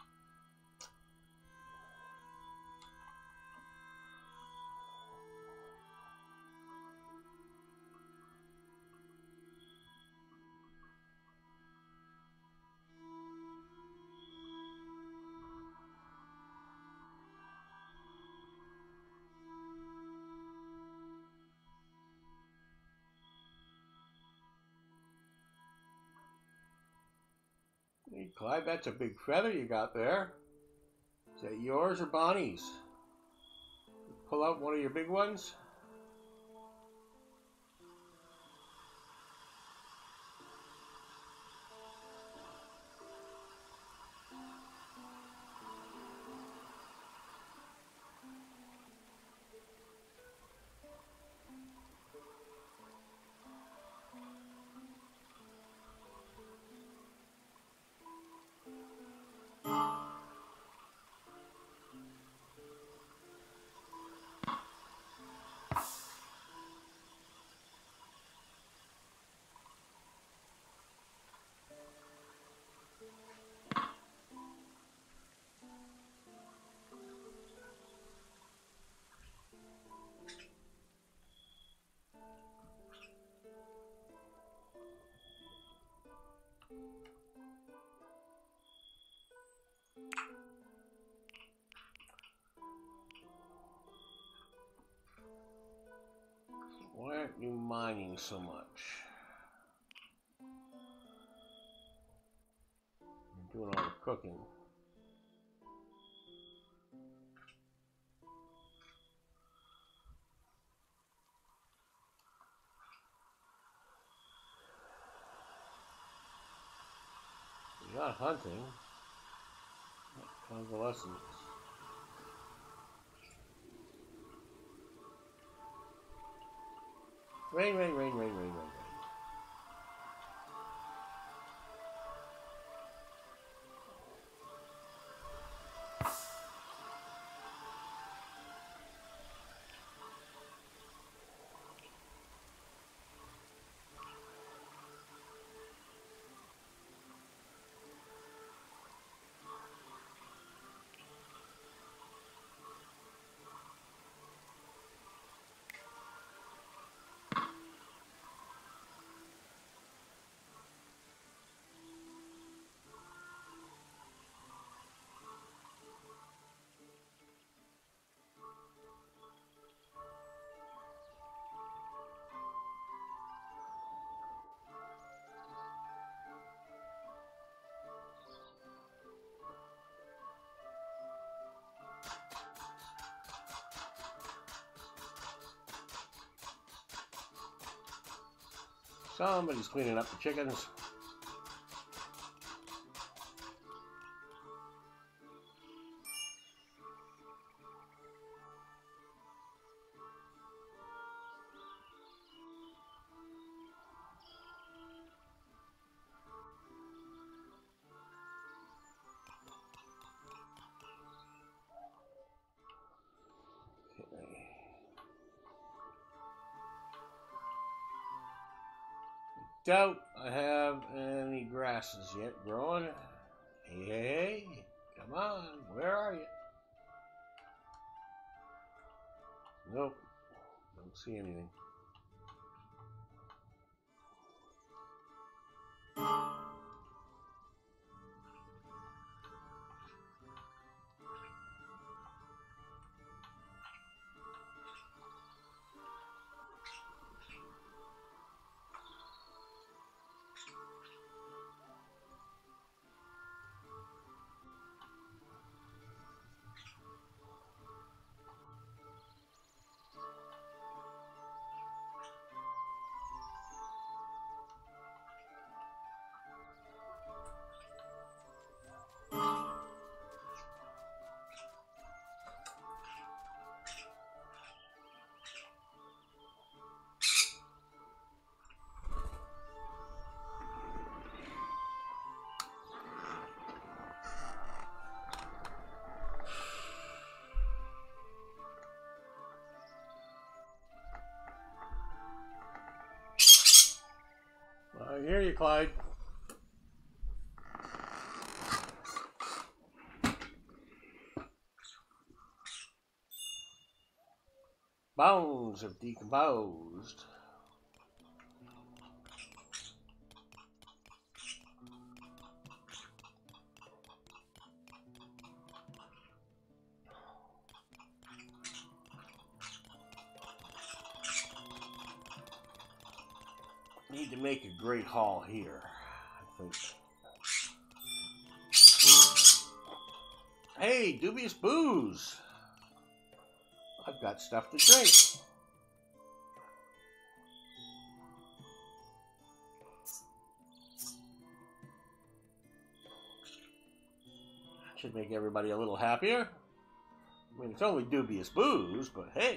Hey, Clyde, that's a big feather you got there. Is that yours or Bonnie's? Pull out one of your big ones. Why aren't you mining so much? You're doing all the cooking. You're not hunting. Convalescence. Rain, rain, rain, rain, rain, rain, rain. Somebody's cleaning up the chickens. Doubt I have any grasses yet growing. Hey, hey, hey, come on, where are you? Nope, don't see anything. can hear you, Clyde. Bones have decomposed. Need to make a great haul here, I think. Hey, Dubious Booze. I've got stuff to drink. Should make everybody a little happier. I mean, it's only Dubious Booze, but hey.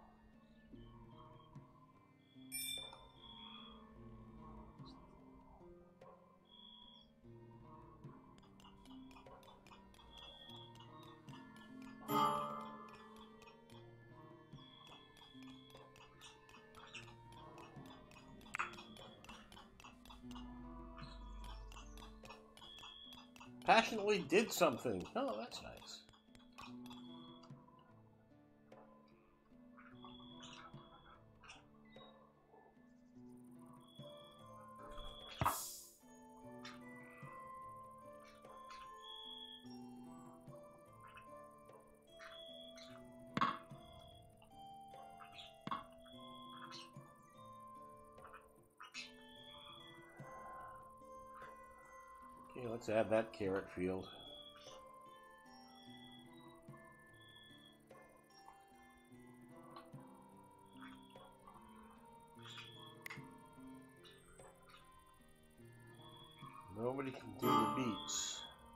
Passionately did something. Oh, that's nice. Okay, let's add that carrot field. Nobody can do the beats.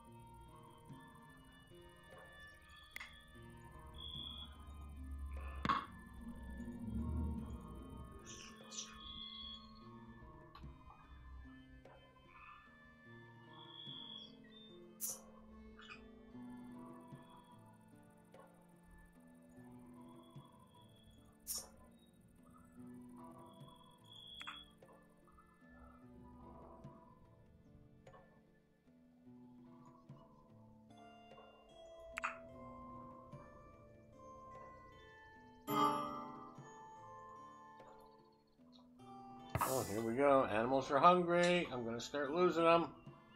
Oh, here we go. Animals are hungry. I'm going to start losing them.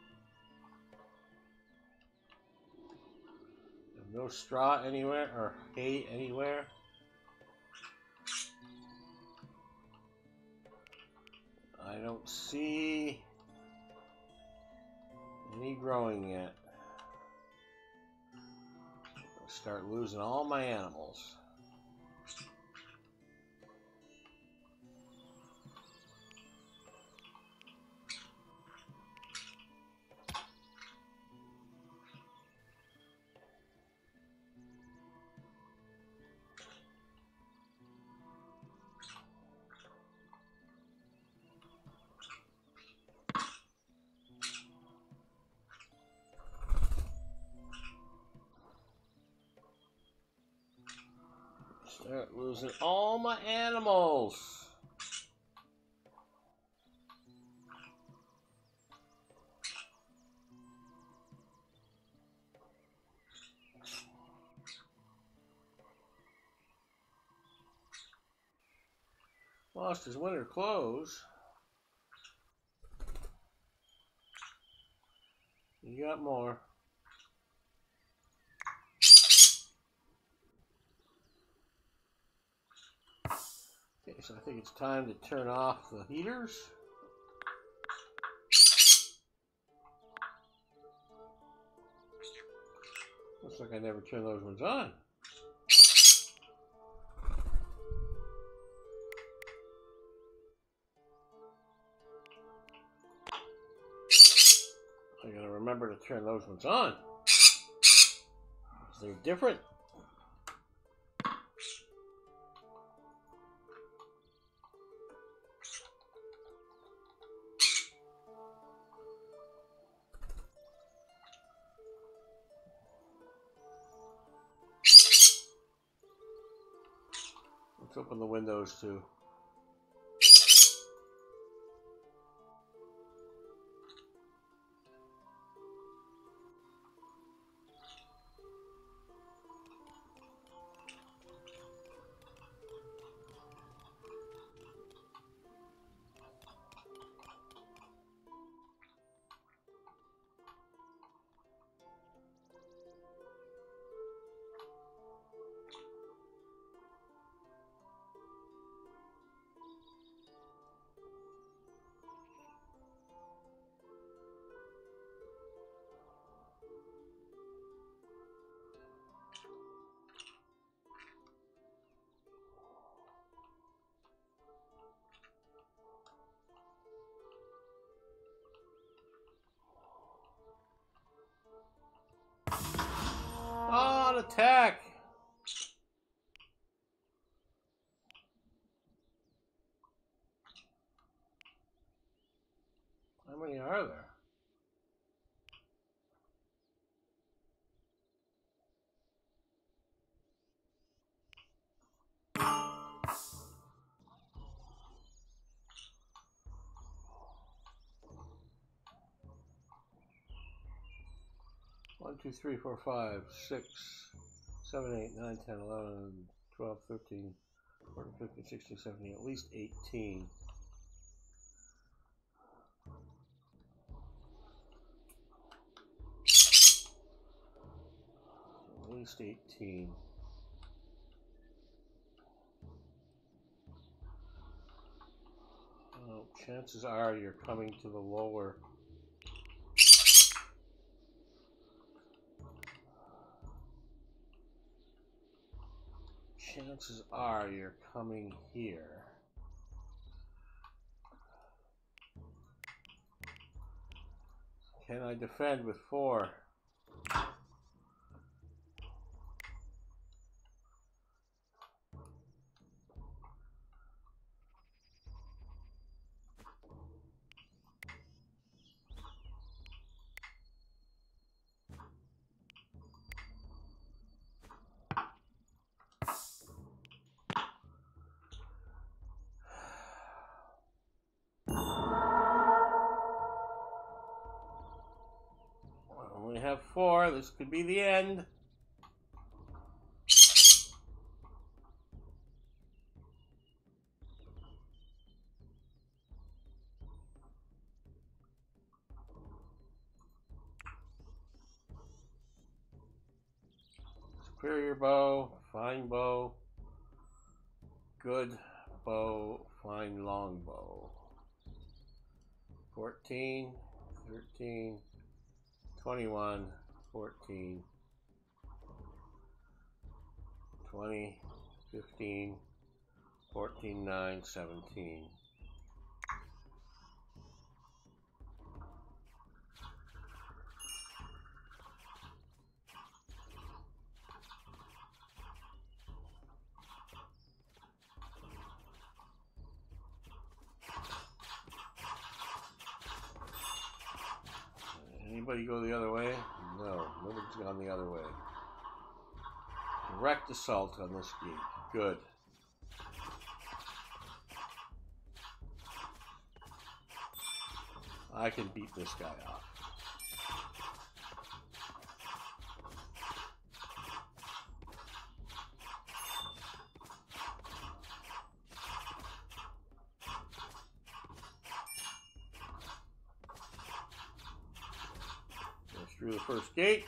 No straw anywhere or hay anywhere. I don't see any growing yet. I'll start losing all my animals. Start losing all my animals. Lost his winter clothes. You got more. Okay, so I think it's time to turn off the heaters. Looks like I never turned those ones on. I gotta remember to turn those ones on. They're different. Let's open the windows too. attack. How many are there? One, two, three, four, 5, 6, 7, 8, 9, 10, 11, 12, 13, 14, 15, 16, 17, at least 18. At least 18. Chances are you're coming to the lower. Chances are you're coming here. Can I defend with 4? I only have 4. This could be the end. Superior bow, fine bow, good bow, fine long bow. 14, 13, 21, 14, 20, 15, 14, 9, 17. Anybody go the other way? No, nobody's gone the other way. Direct assault on this gate. Good. I can beat this guy off. Go through the first gate.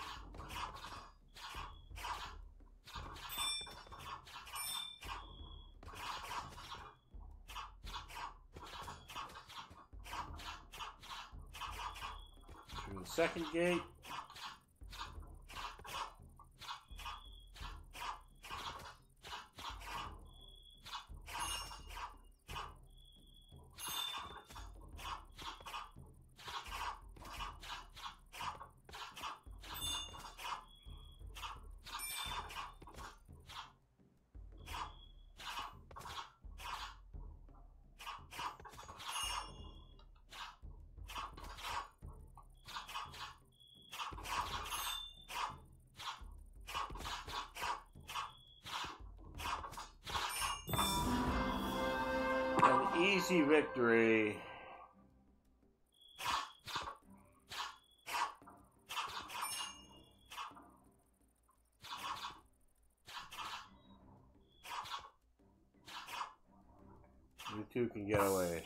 Through the second gate. An easy victory. You two can get away.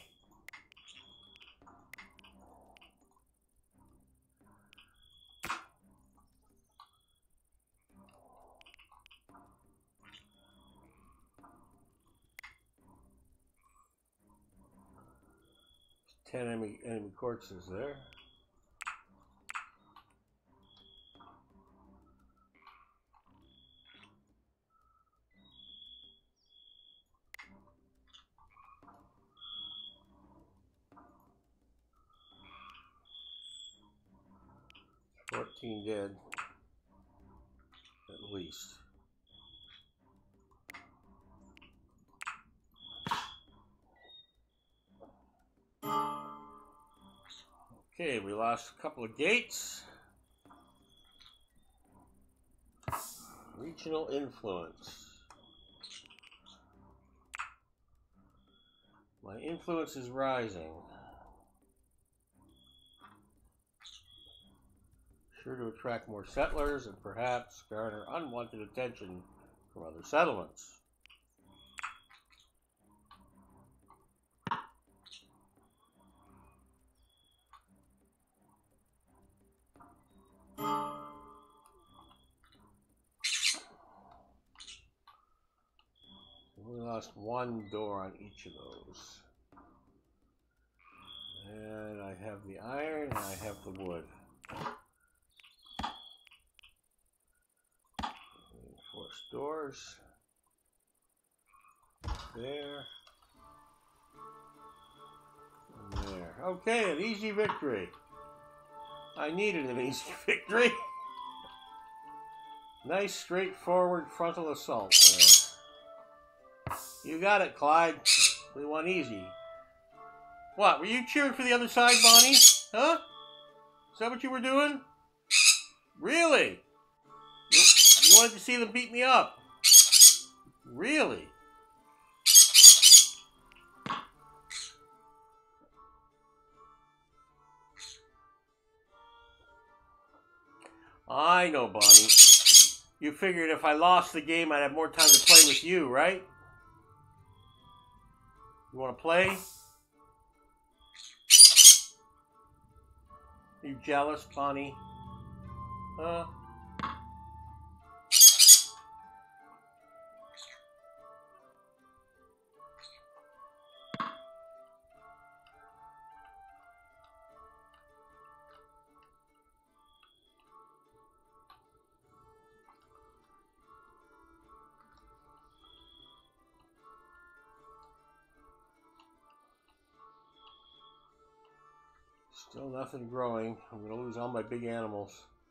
Ten enemy corpses there. Dead, at least. Okay, we lost a couple of gates. Regional influence. My influence is rising. Sure to attract more settlers and perhaps garner unwanted attention from other settlements. We lost one door on each of those. And I have the iron and I have the wood. Reinforced doors. There. And there. Okay, an easy victory. I needed an easy victory. Nice straightforward frontal assault there. You got it, Clyde. We won easy. What, were you cheering for the other side, Bonnie? Huh? Is that what you were doing? Really? You wanted to see them beat me up? Really? I know, Bonnie. You figured if I lost the game, I'd have more time to play with you, right? You want to play? You jealous, Bonnie? Huh? Still nothing growing. I'm going to lose all my big animals.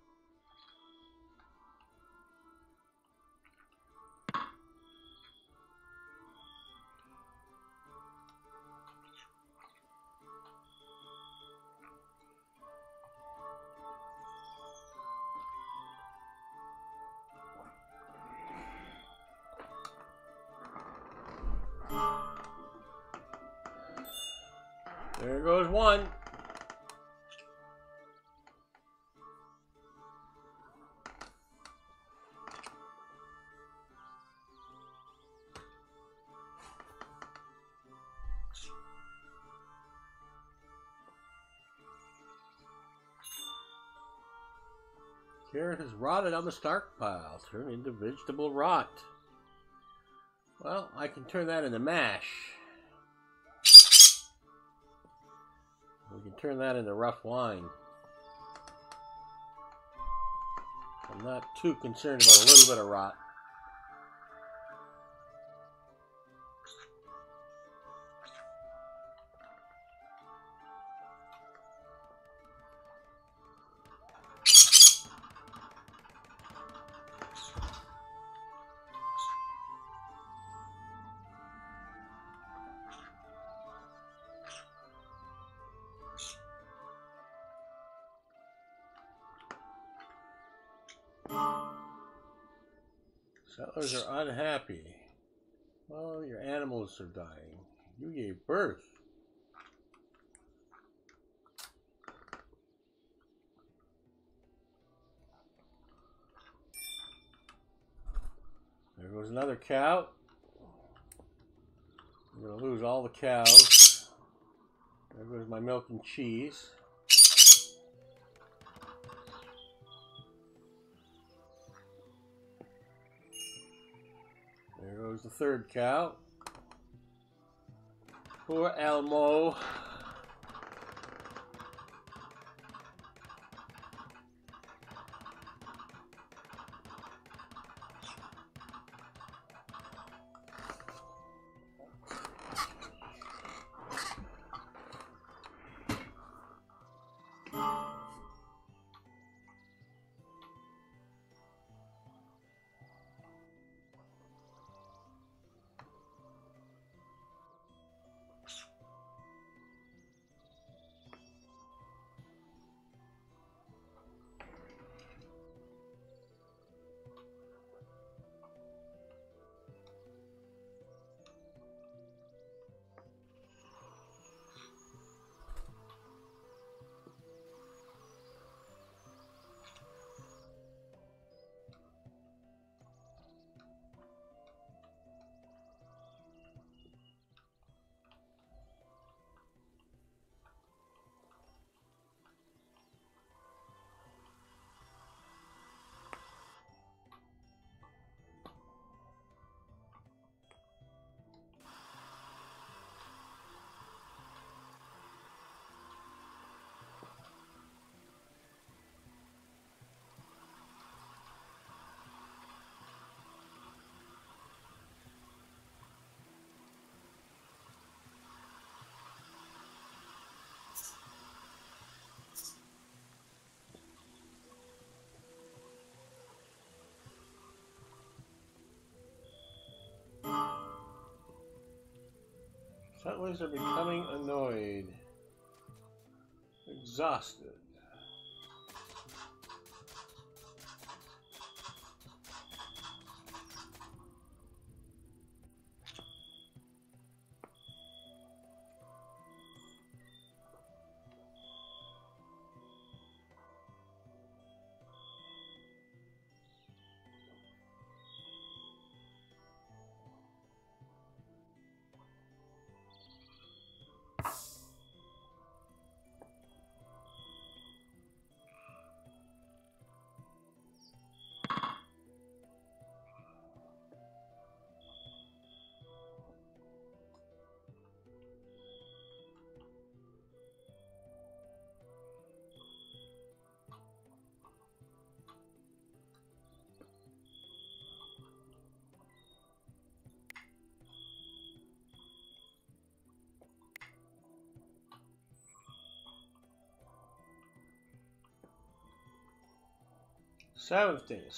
There goes one. Carrot has rotted on the stark pile. Turn into vegetable rot. Well, I can turn that into mash. We can turn that into rough wine. I'm not too concerned about a little bit of rot. Settlers are unhappy. Well, your animals are dying. You gave birth. There goes another cow. I'm going to lose all the cows. There goes my milk and cheese. There goes the third cow. Poor Elmo. Settlers are becoming annoyed, exhausted. Seventh Dynasty.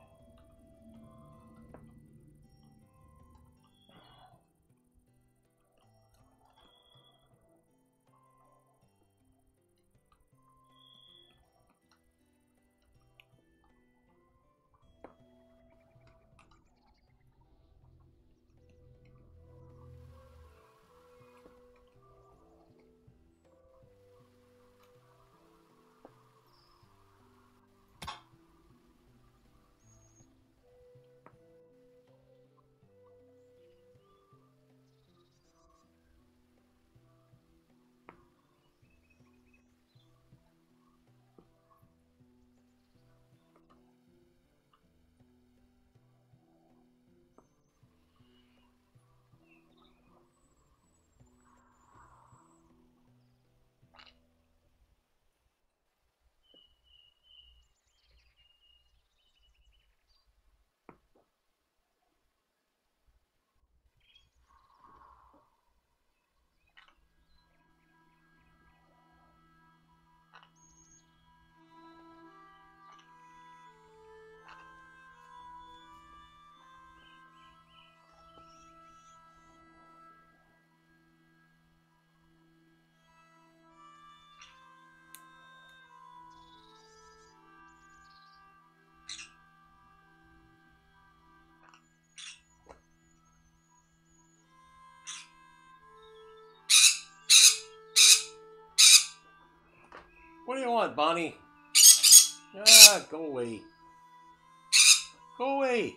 What do you want, Bonnie? Ah, go away. Go away.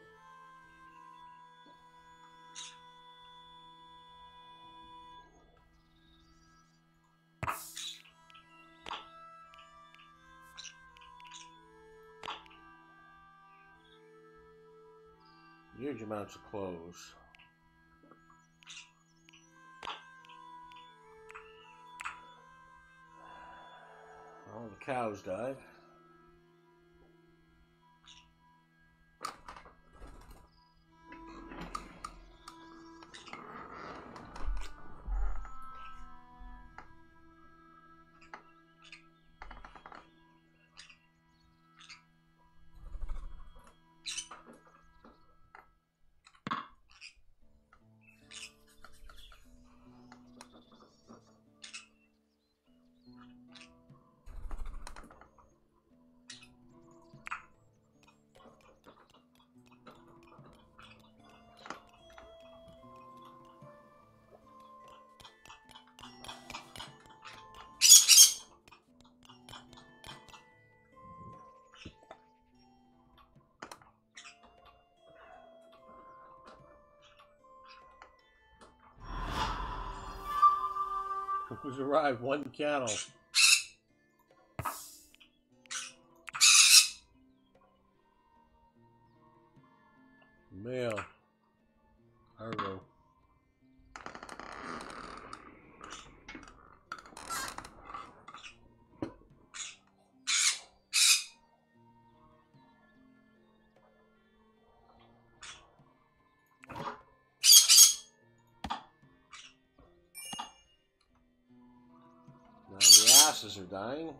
Huge amounts of clothes. All the cows died. Who's arrived? One cattle. Mail. Cargo. Now the asses are dying.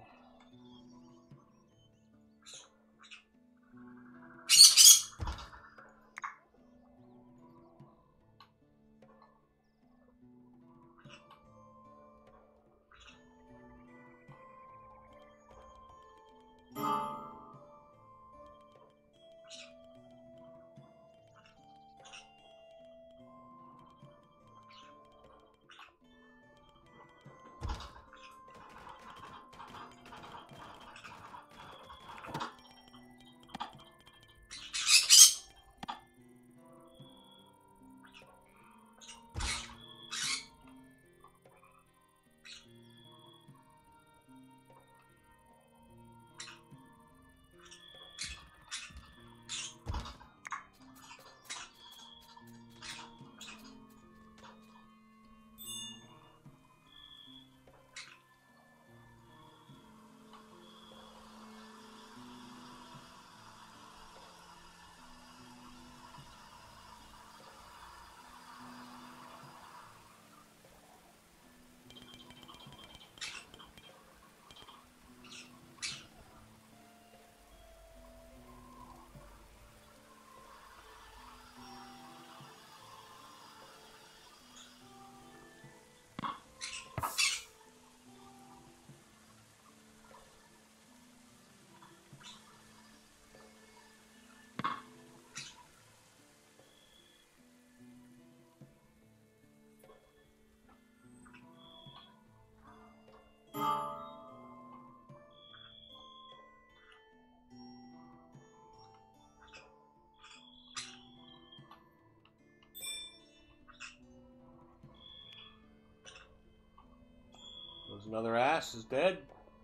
Another ass is dead.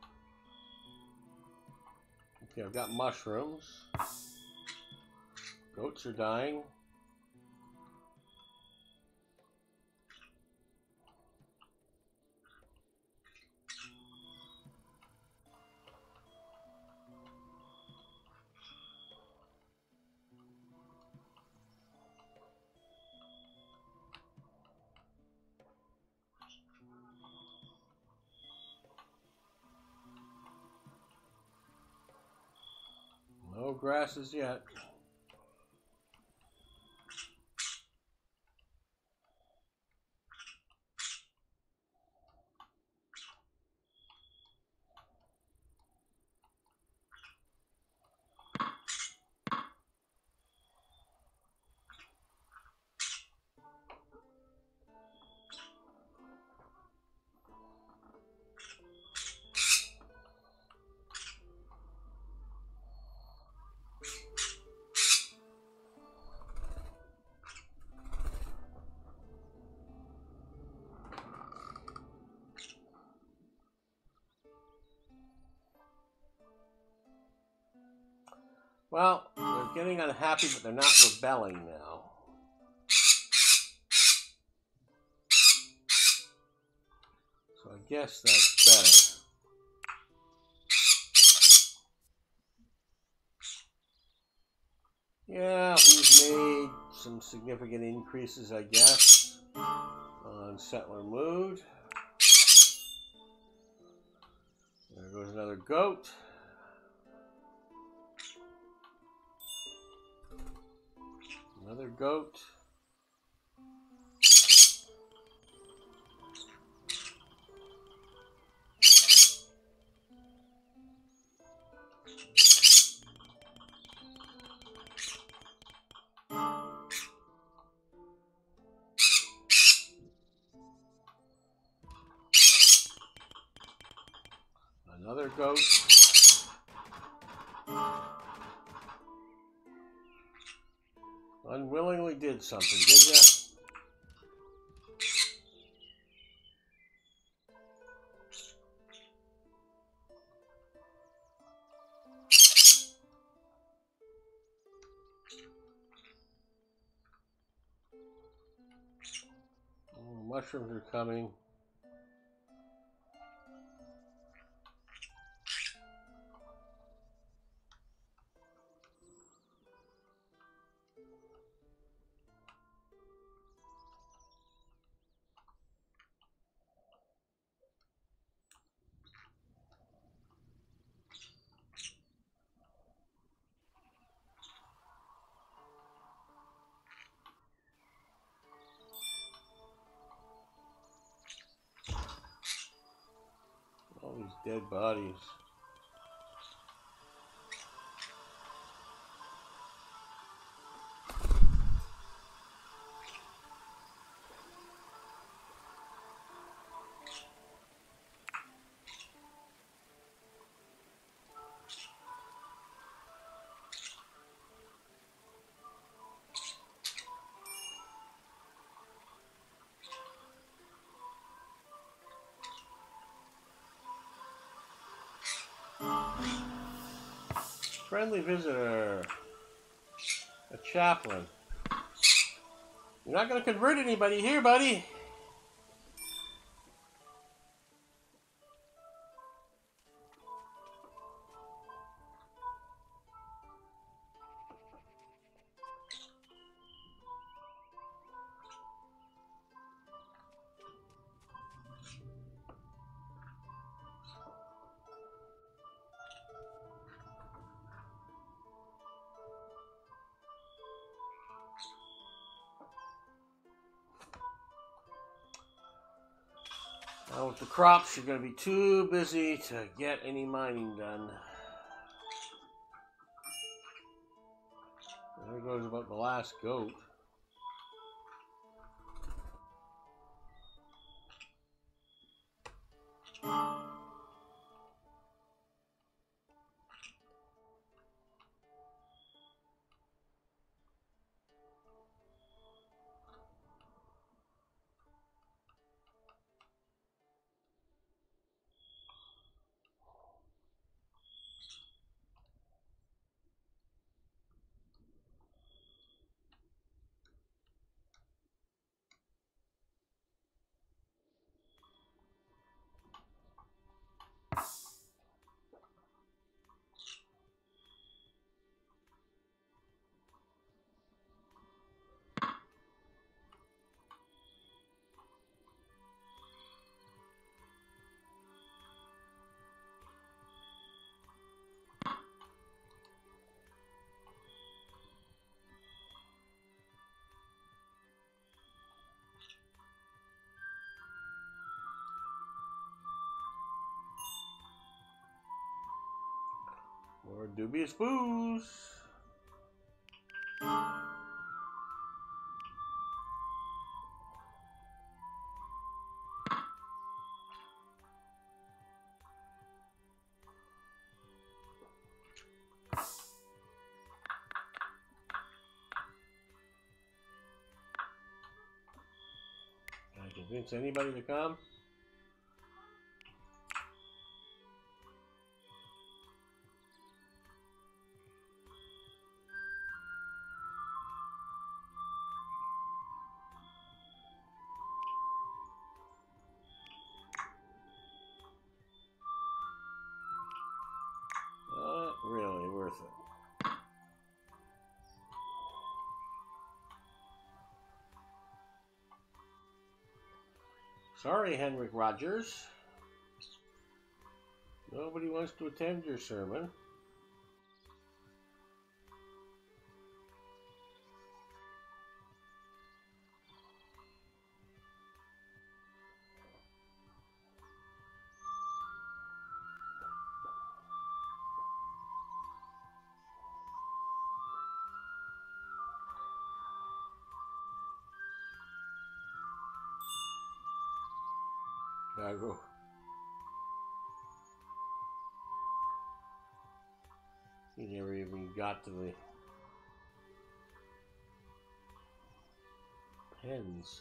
Okay, I've got mushrooms. Goats are dying. No grasses yet. Well, they're getting unhappy, but they're not rebelling now. So I guess that's better. Yeah, we've made some significant increases, I guess, on settler mood. There goes another goat. Another goat. Another goat. Unwillingly did something, did ya? Oh, mushrooms are coming. All these dead bodies. Friendly visitor. A chaplain. You're not going to convert anybody here, buddy. Now with the crops, you're going to be too busy to get any mining done. There goes about the last goat. Or dubious booze. Can I convince anybody to come? Not really worth it. Sorry, Henrik Rogers. Nobody wants to attend your sermon. Chicago. He never even got to the pens.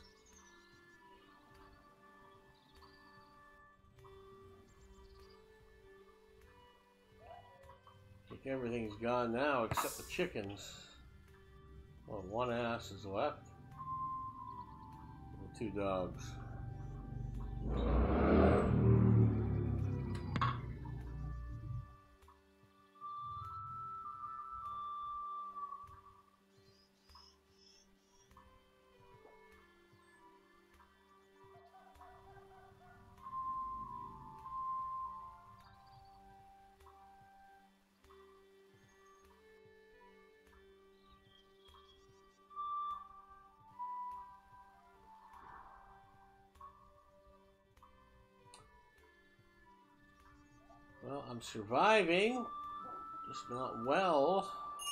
I think everything's gone now except the chickens. Well, one ass is left. And 2 dogs. Well, I'm surviving, just not well.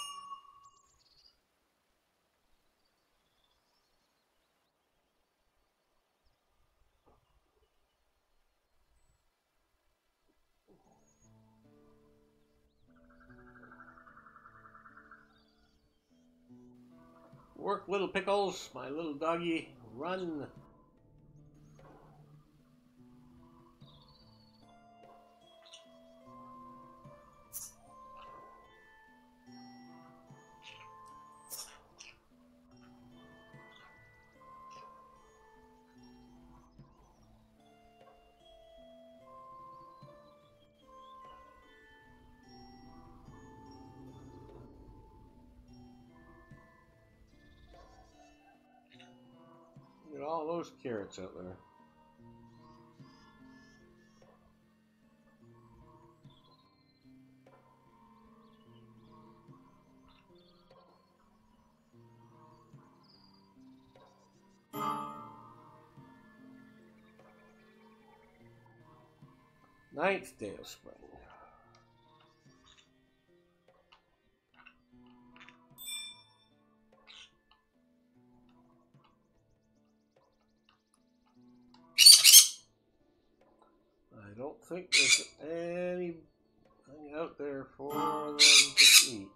Work, little pickles, my little doggy, run. Look at all those carrots out there. Ninth day of spring. I don't think there's anything out there for them to eat.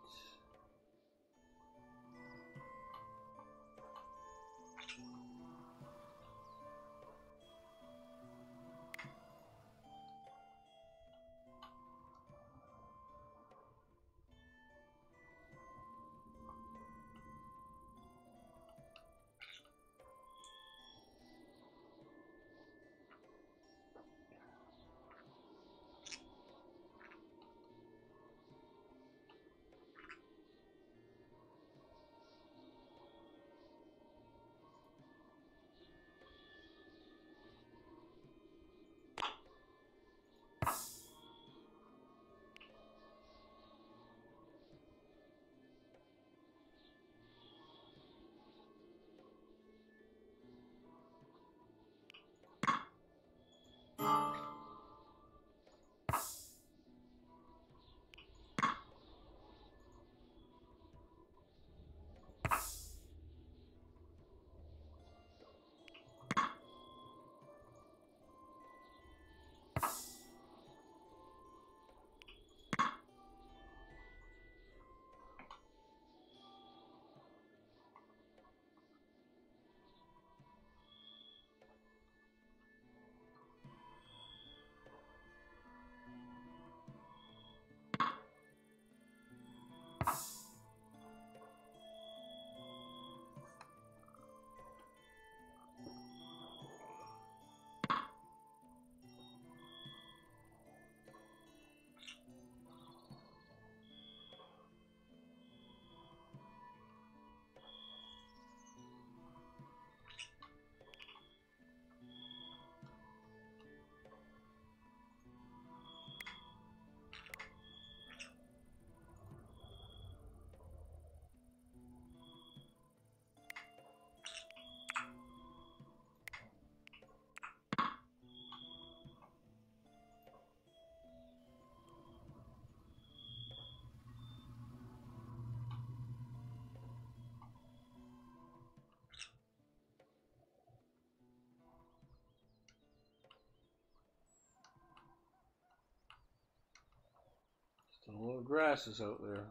More grass is out there.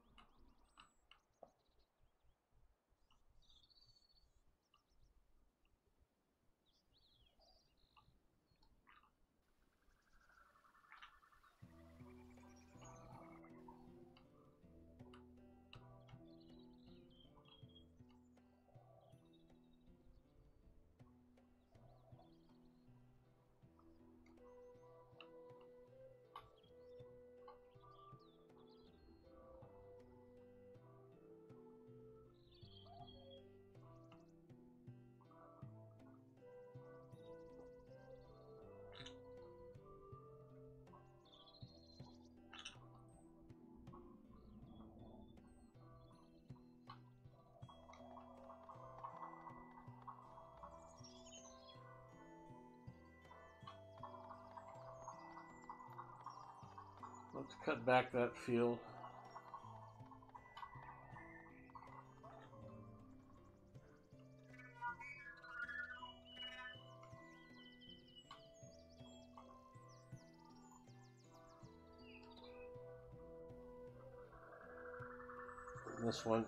Let's cut back that field. This one.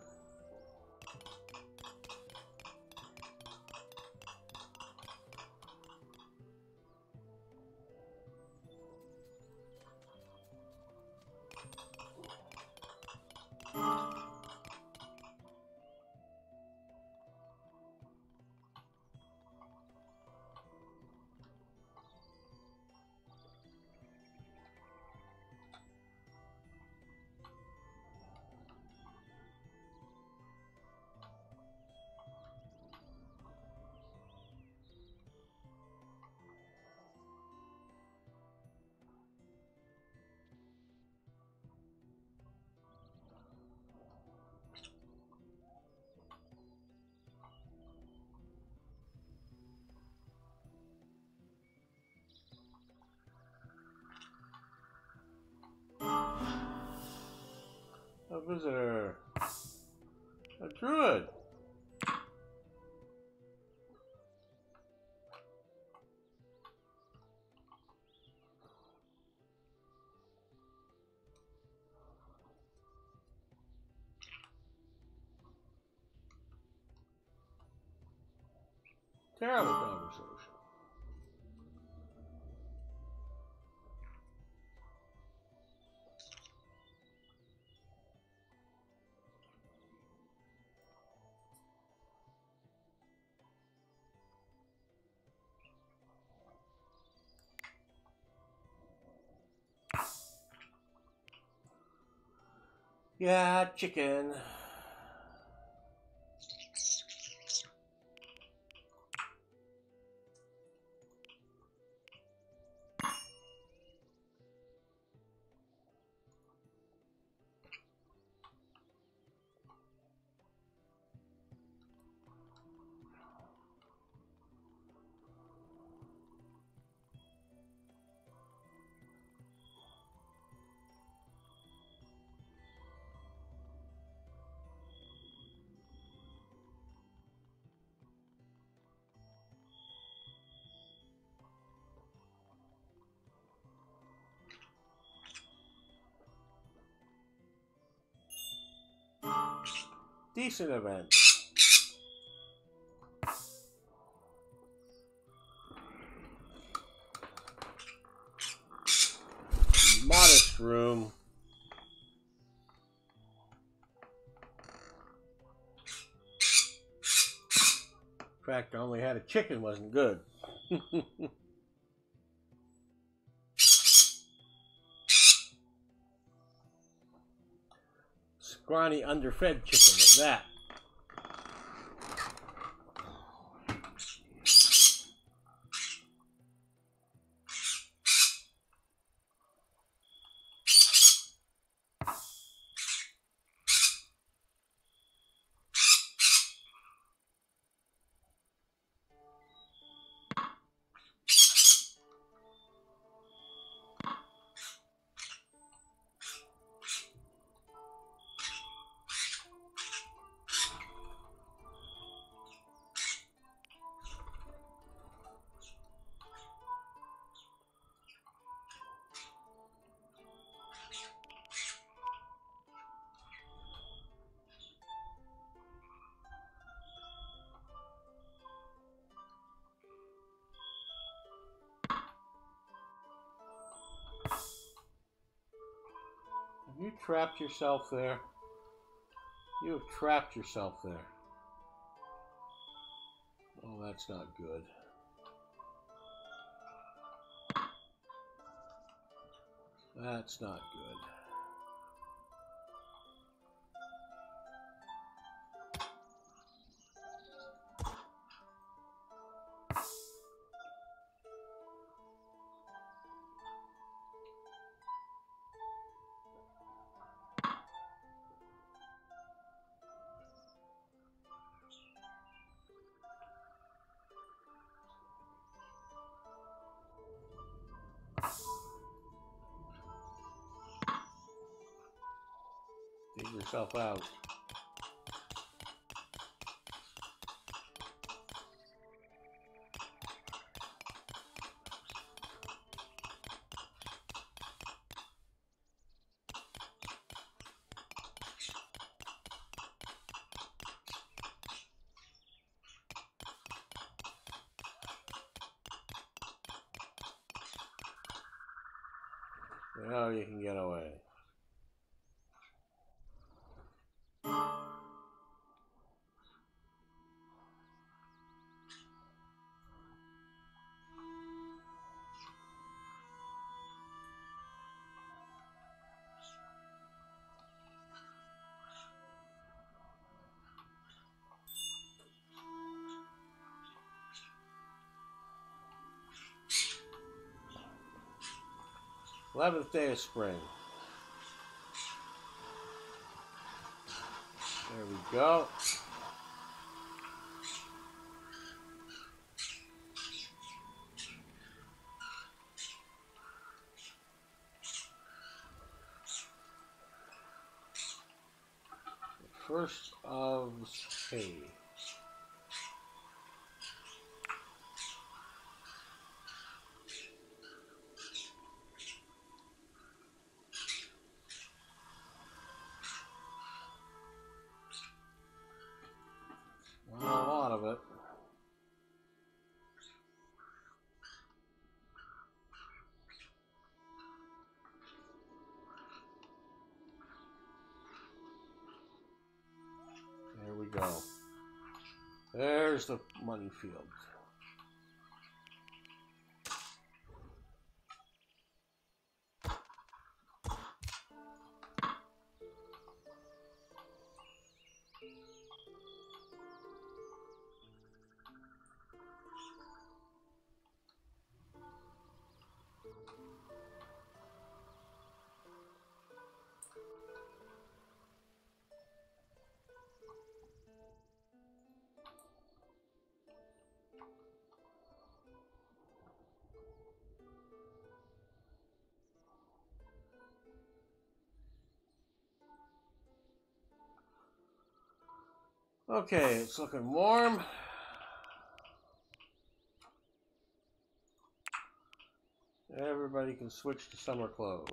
A visitor. A druid. Terrible conversation. Yeah, chicken. Decent event. Modest room. The fact I only had a chicken wasn't good. Scrawny, underfed chicken at that. Have you trapped yourself there? You have trapped yourself there. Oh, that's not good. That's not good. Dig yourself out. Now you can get away. Eleventh day of spring. There we go. First of hay. Not a lot of it. There we go. There's the money field. Okay, it's looking warm. Everybody can switch to summer clothes.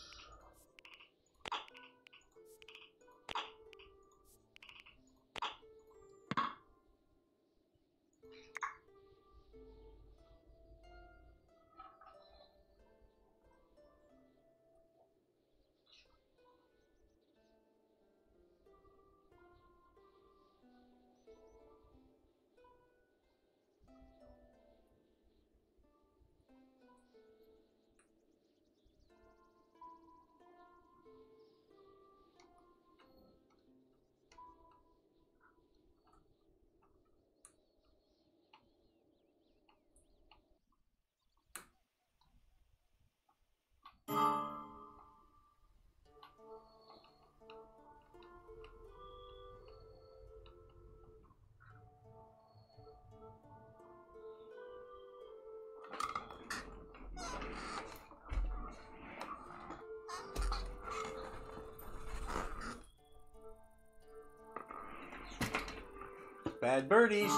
Bad birdies.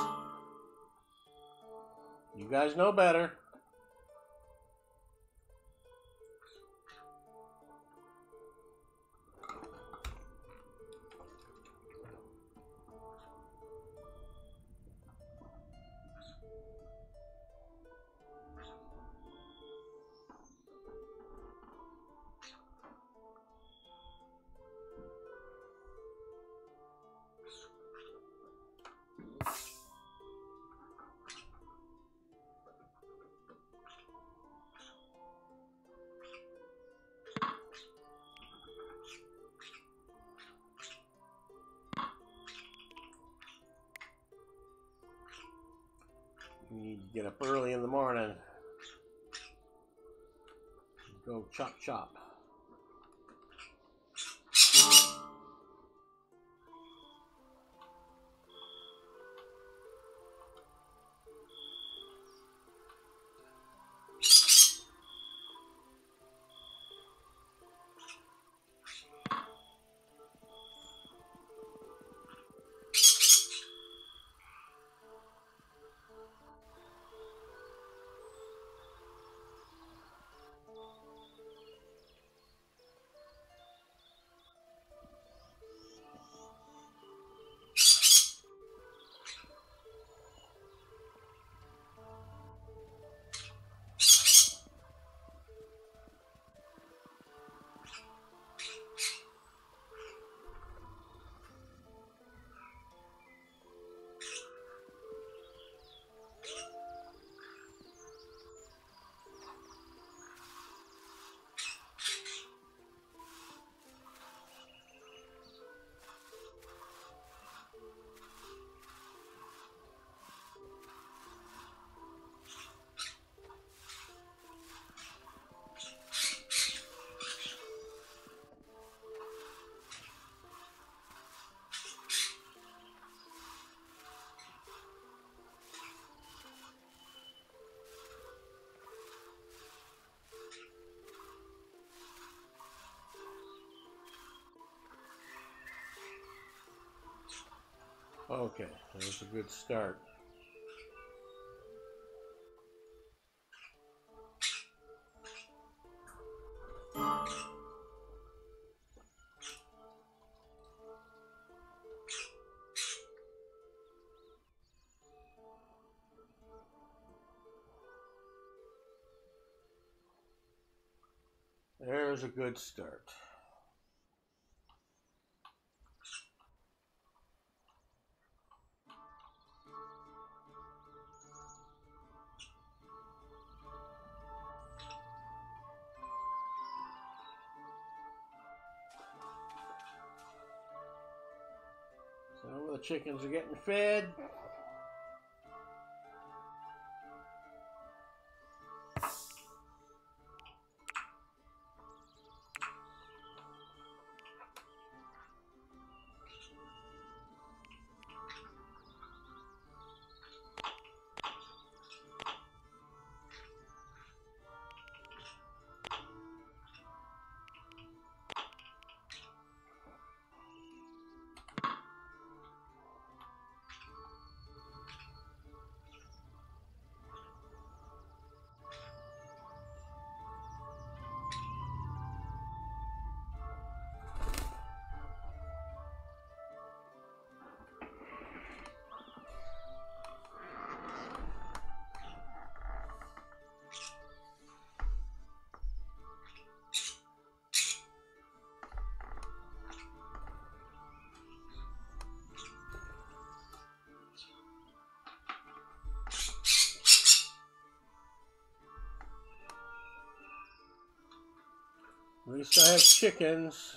You guys know better. Get up early in the morning. Go chop chop. Okay, that's a good start. There's a good start. Some of the chickens are getting fed. At least I have chickens.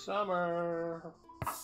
Summer.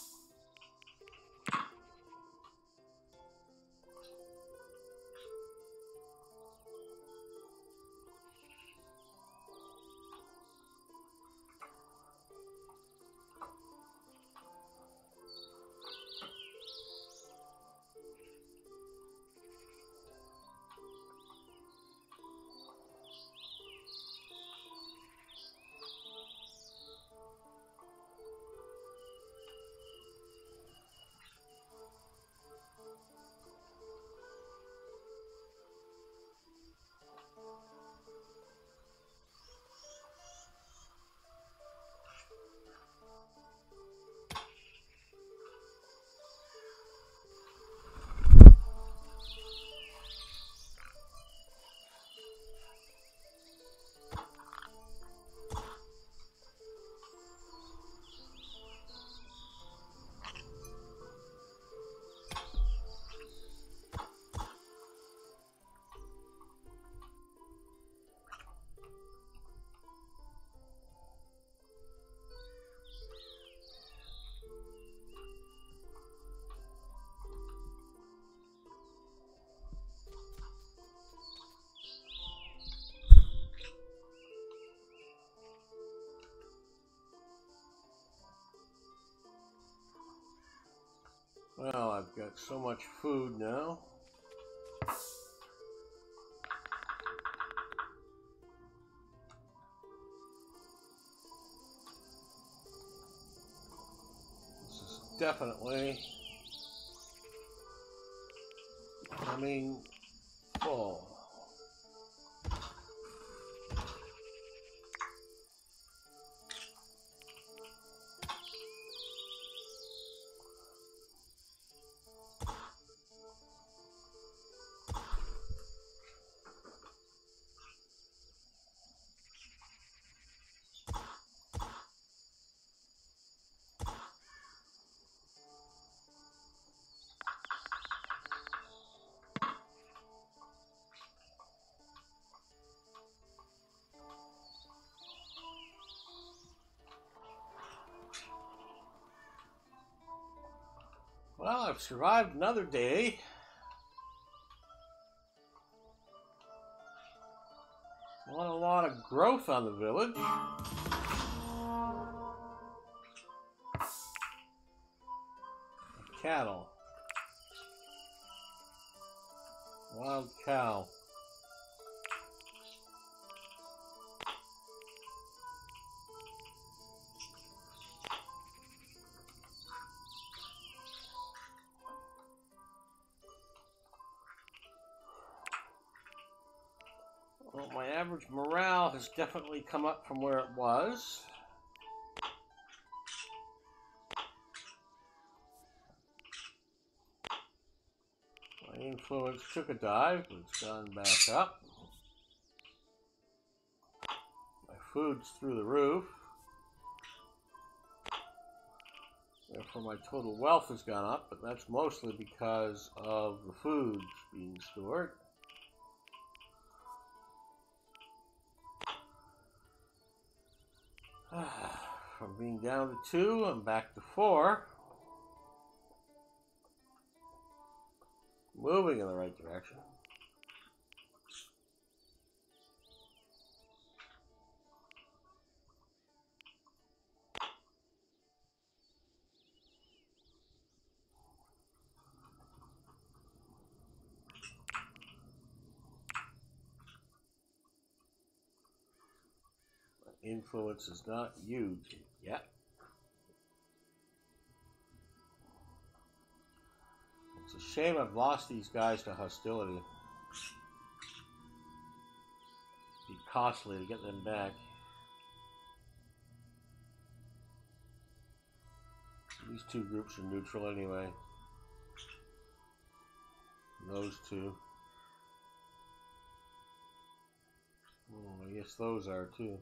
Well, I've got so much food now. This is definitely becoming full. Well, I've survived another day. Not a lot of growth on the village. Cattle. Wild cow. Well, my average morale has definitely come up from where it was. My influence took a dive, but it's gone back up. My food's through the roof. Therefore, my total wealth has gone up, but that's mostly because of the foods being stored. From being down to 2, I'm back to 4. Moving in the right direction. My influence is not huge yet. It's a shame I've lost these guys to hostility. It'd be costly to get them back. These two groups are neutral anyway. Those two. Oh, I guess those are too.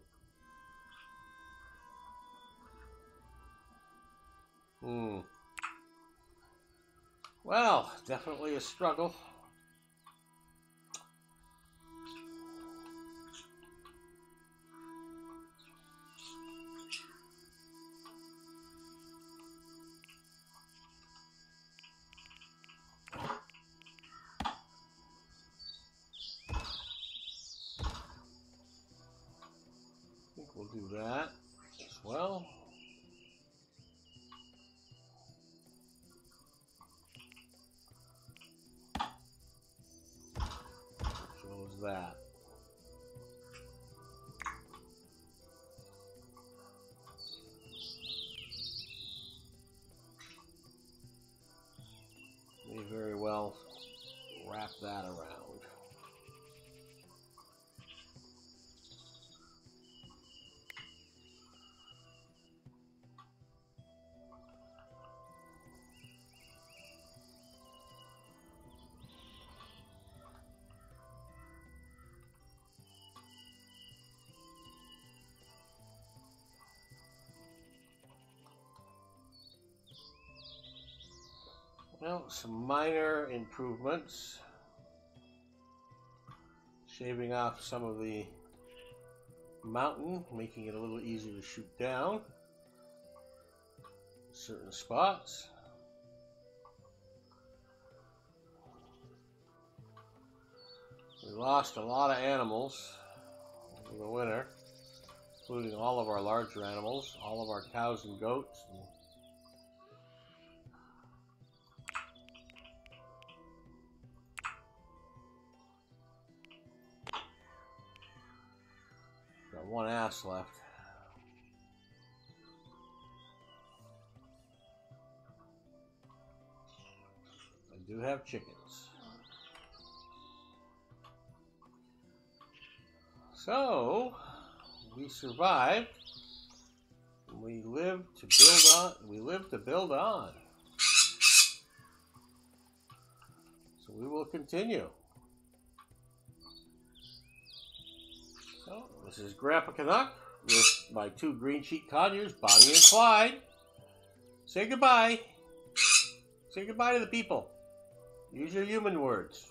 Well, definitely a struggle. Well, some minor improvements. Shaving off some of the mountain, making it a little easier to shoot down in certain spots. We lost a lot of animals in the winter, including all of our larger animals, all of our cows and goats. Got one ass left. I do have chickens. So, we survived. We live to build on. We live to build on. So we will continue. So, this is Grandpa Canuck with my two green sheet conures, Bonnie and Clyde. Say goodbye. Say goodbye to the people. Use your human words.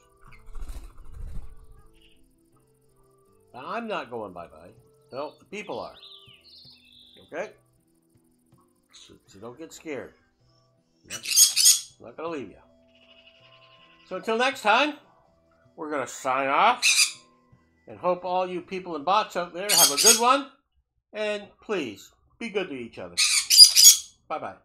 I'm not going bye-bye. No, the people are. Okay? So don't get scared. I'm not going to leave you. So until next time, we're going to sign off. And hope all you people and bots out there have a good one. And please, be good to each other. Bye-bye.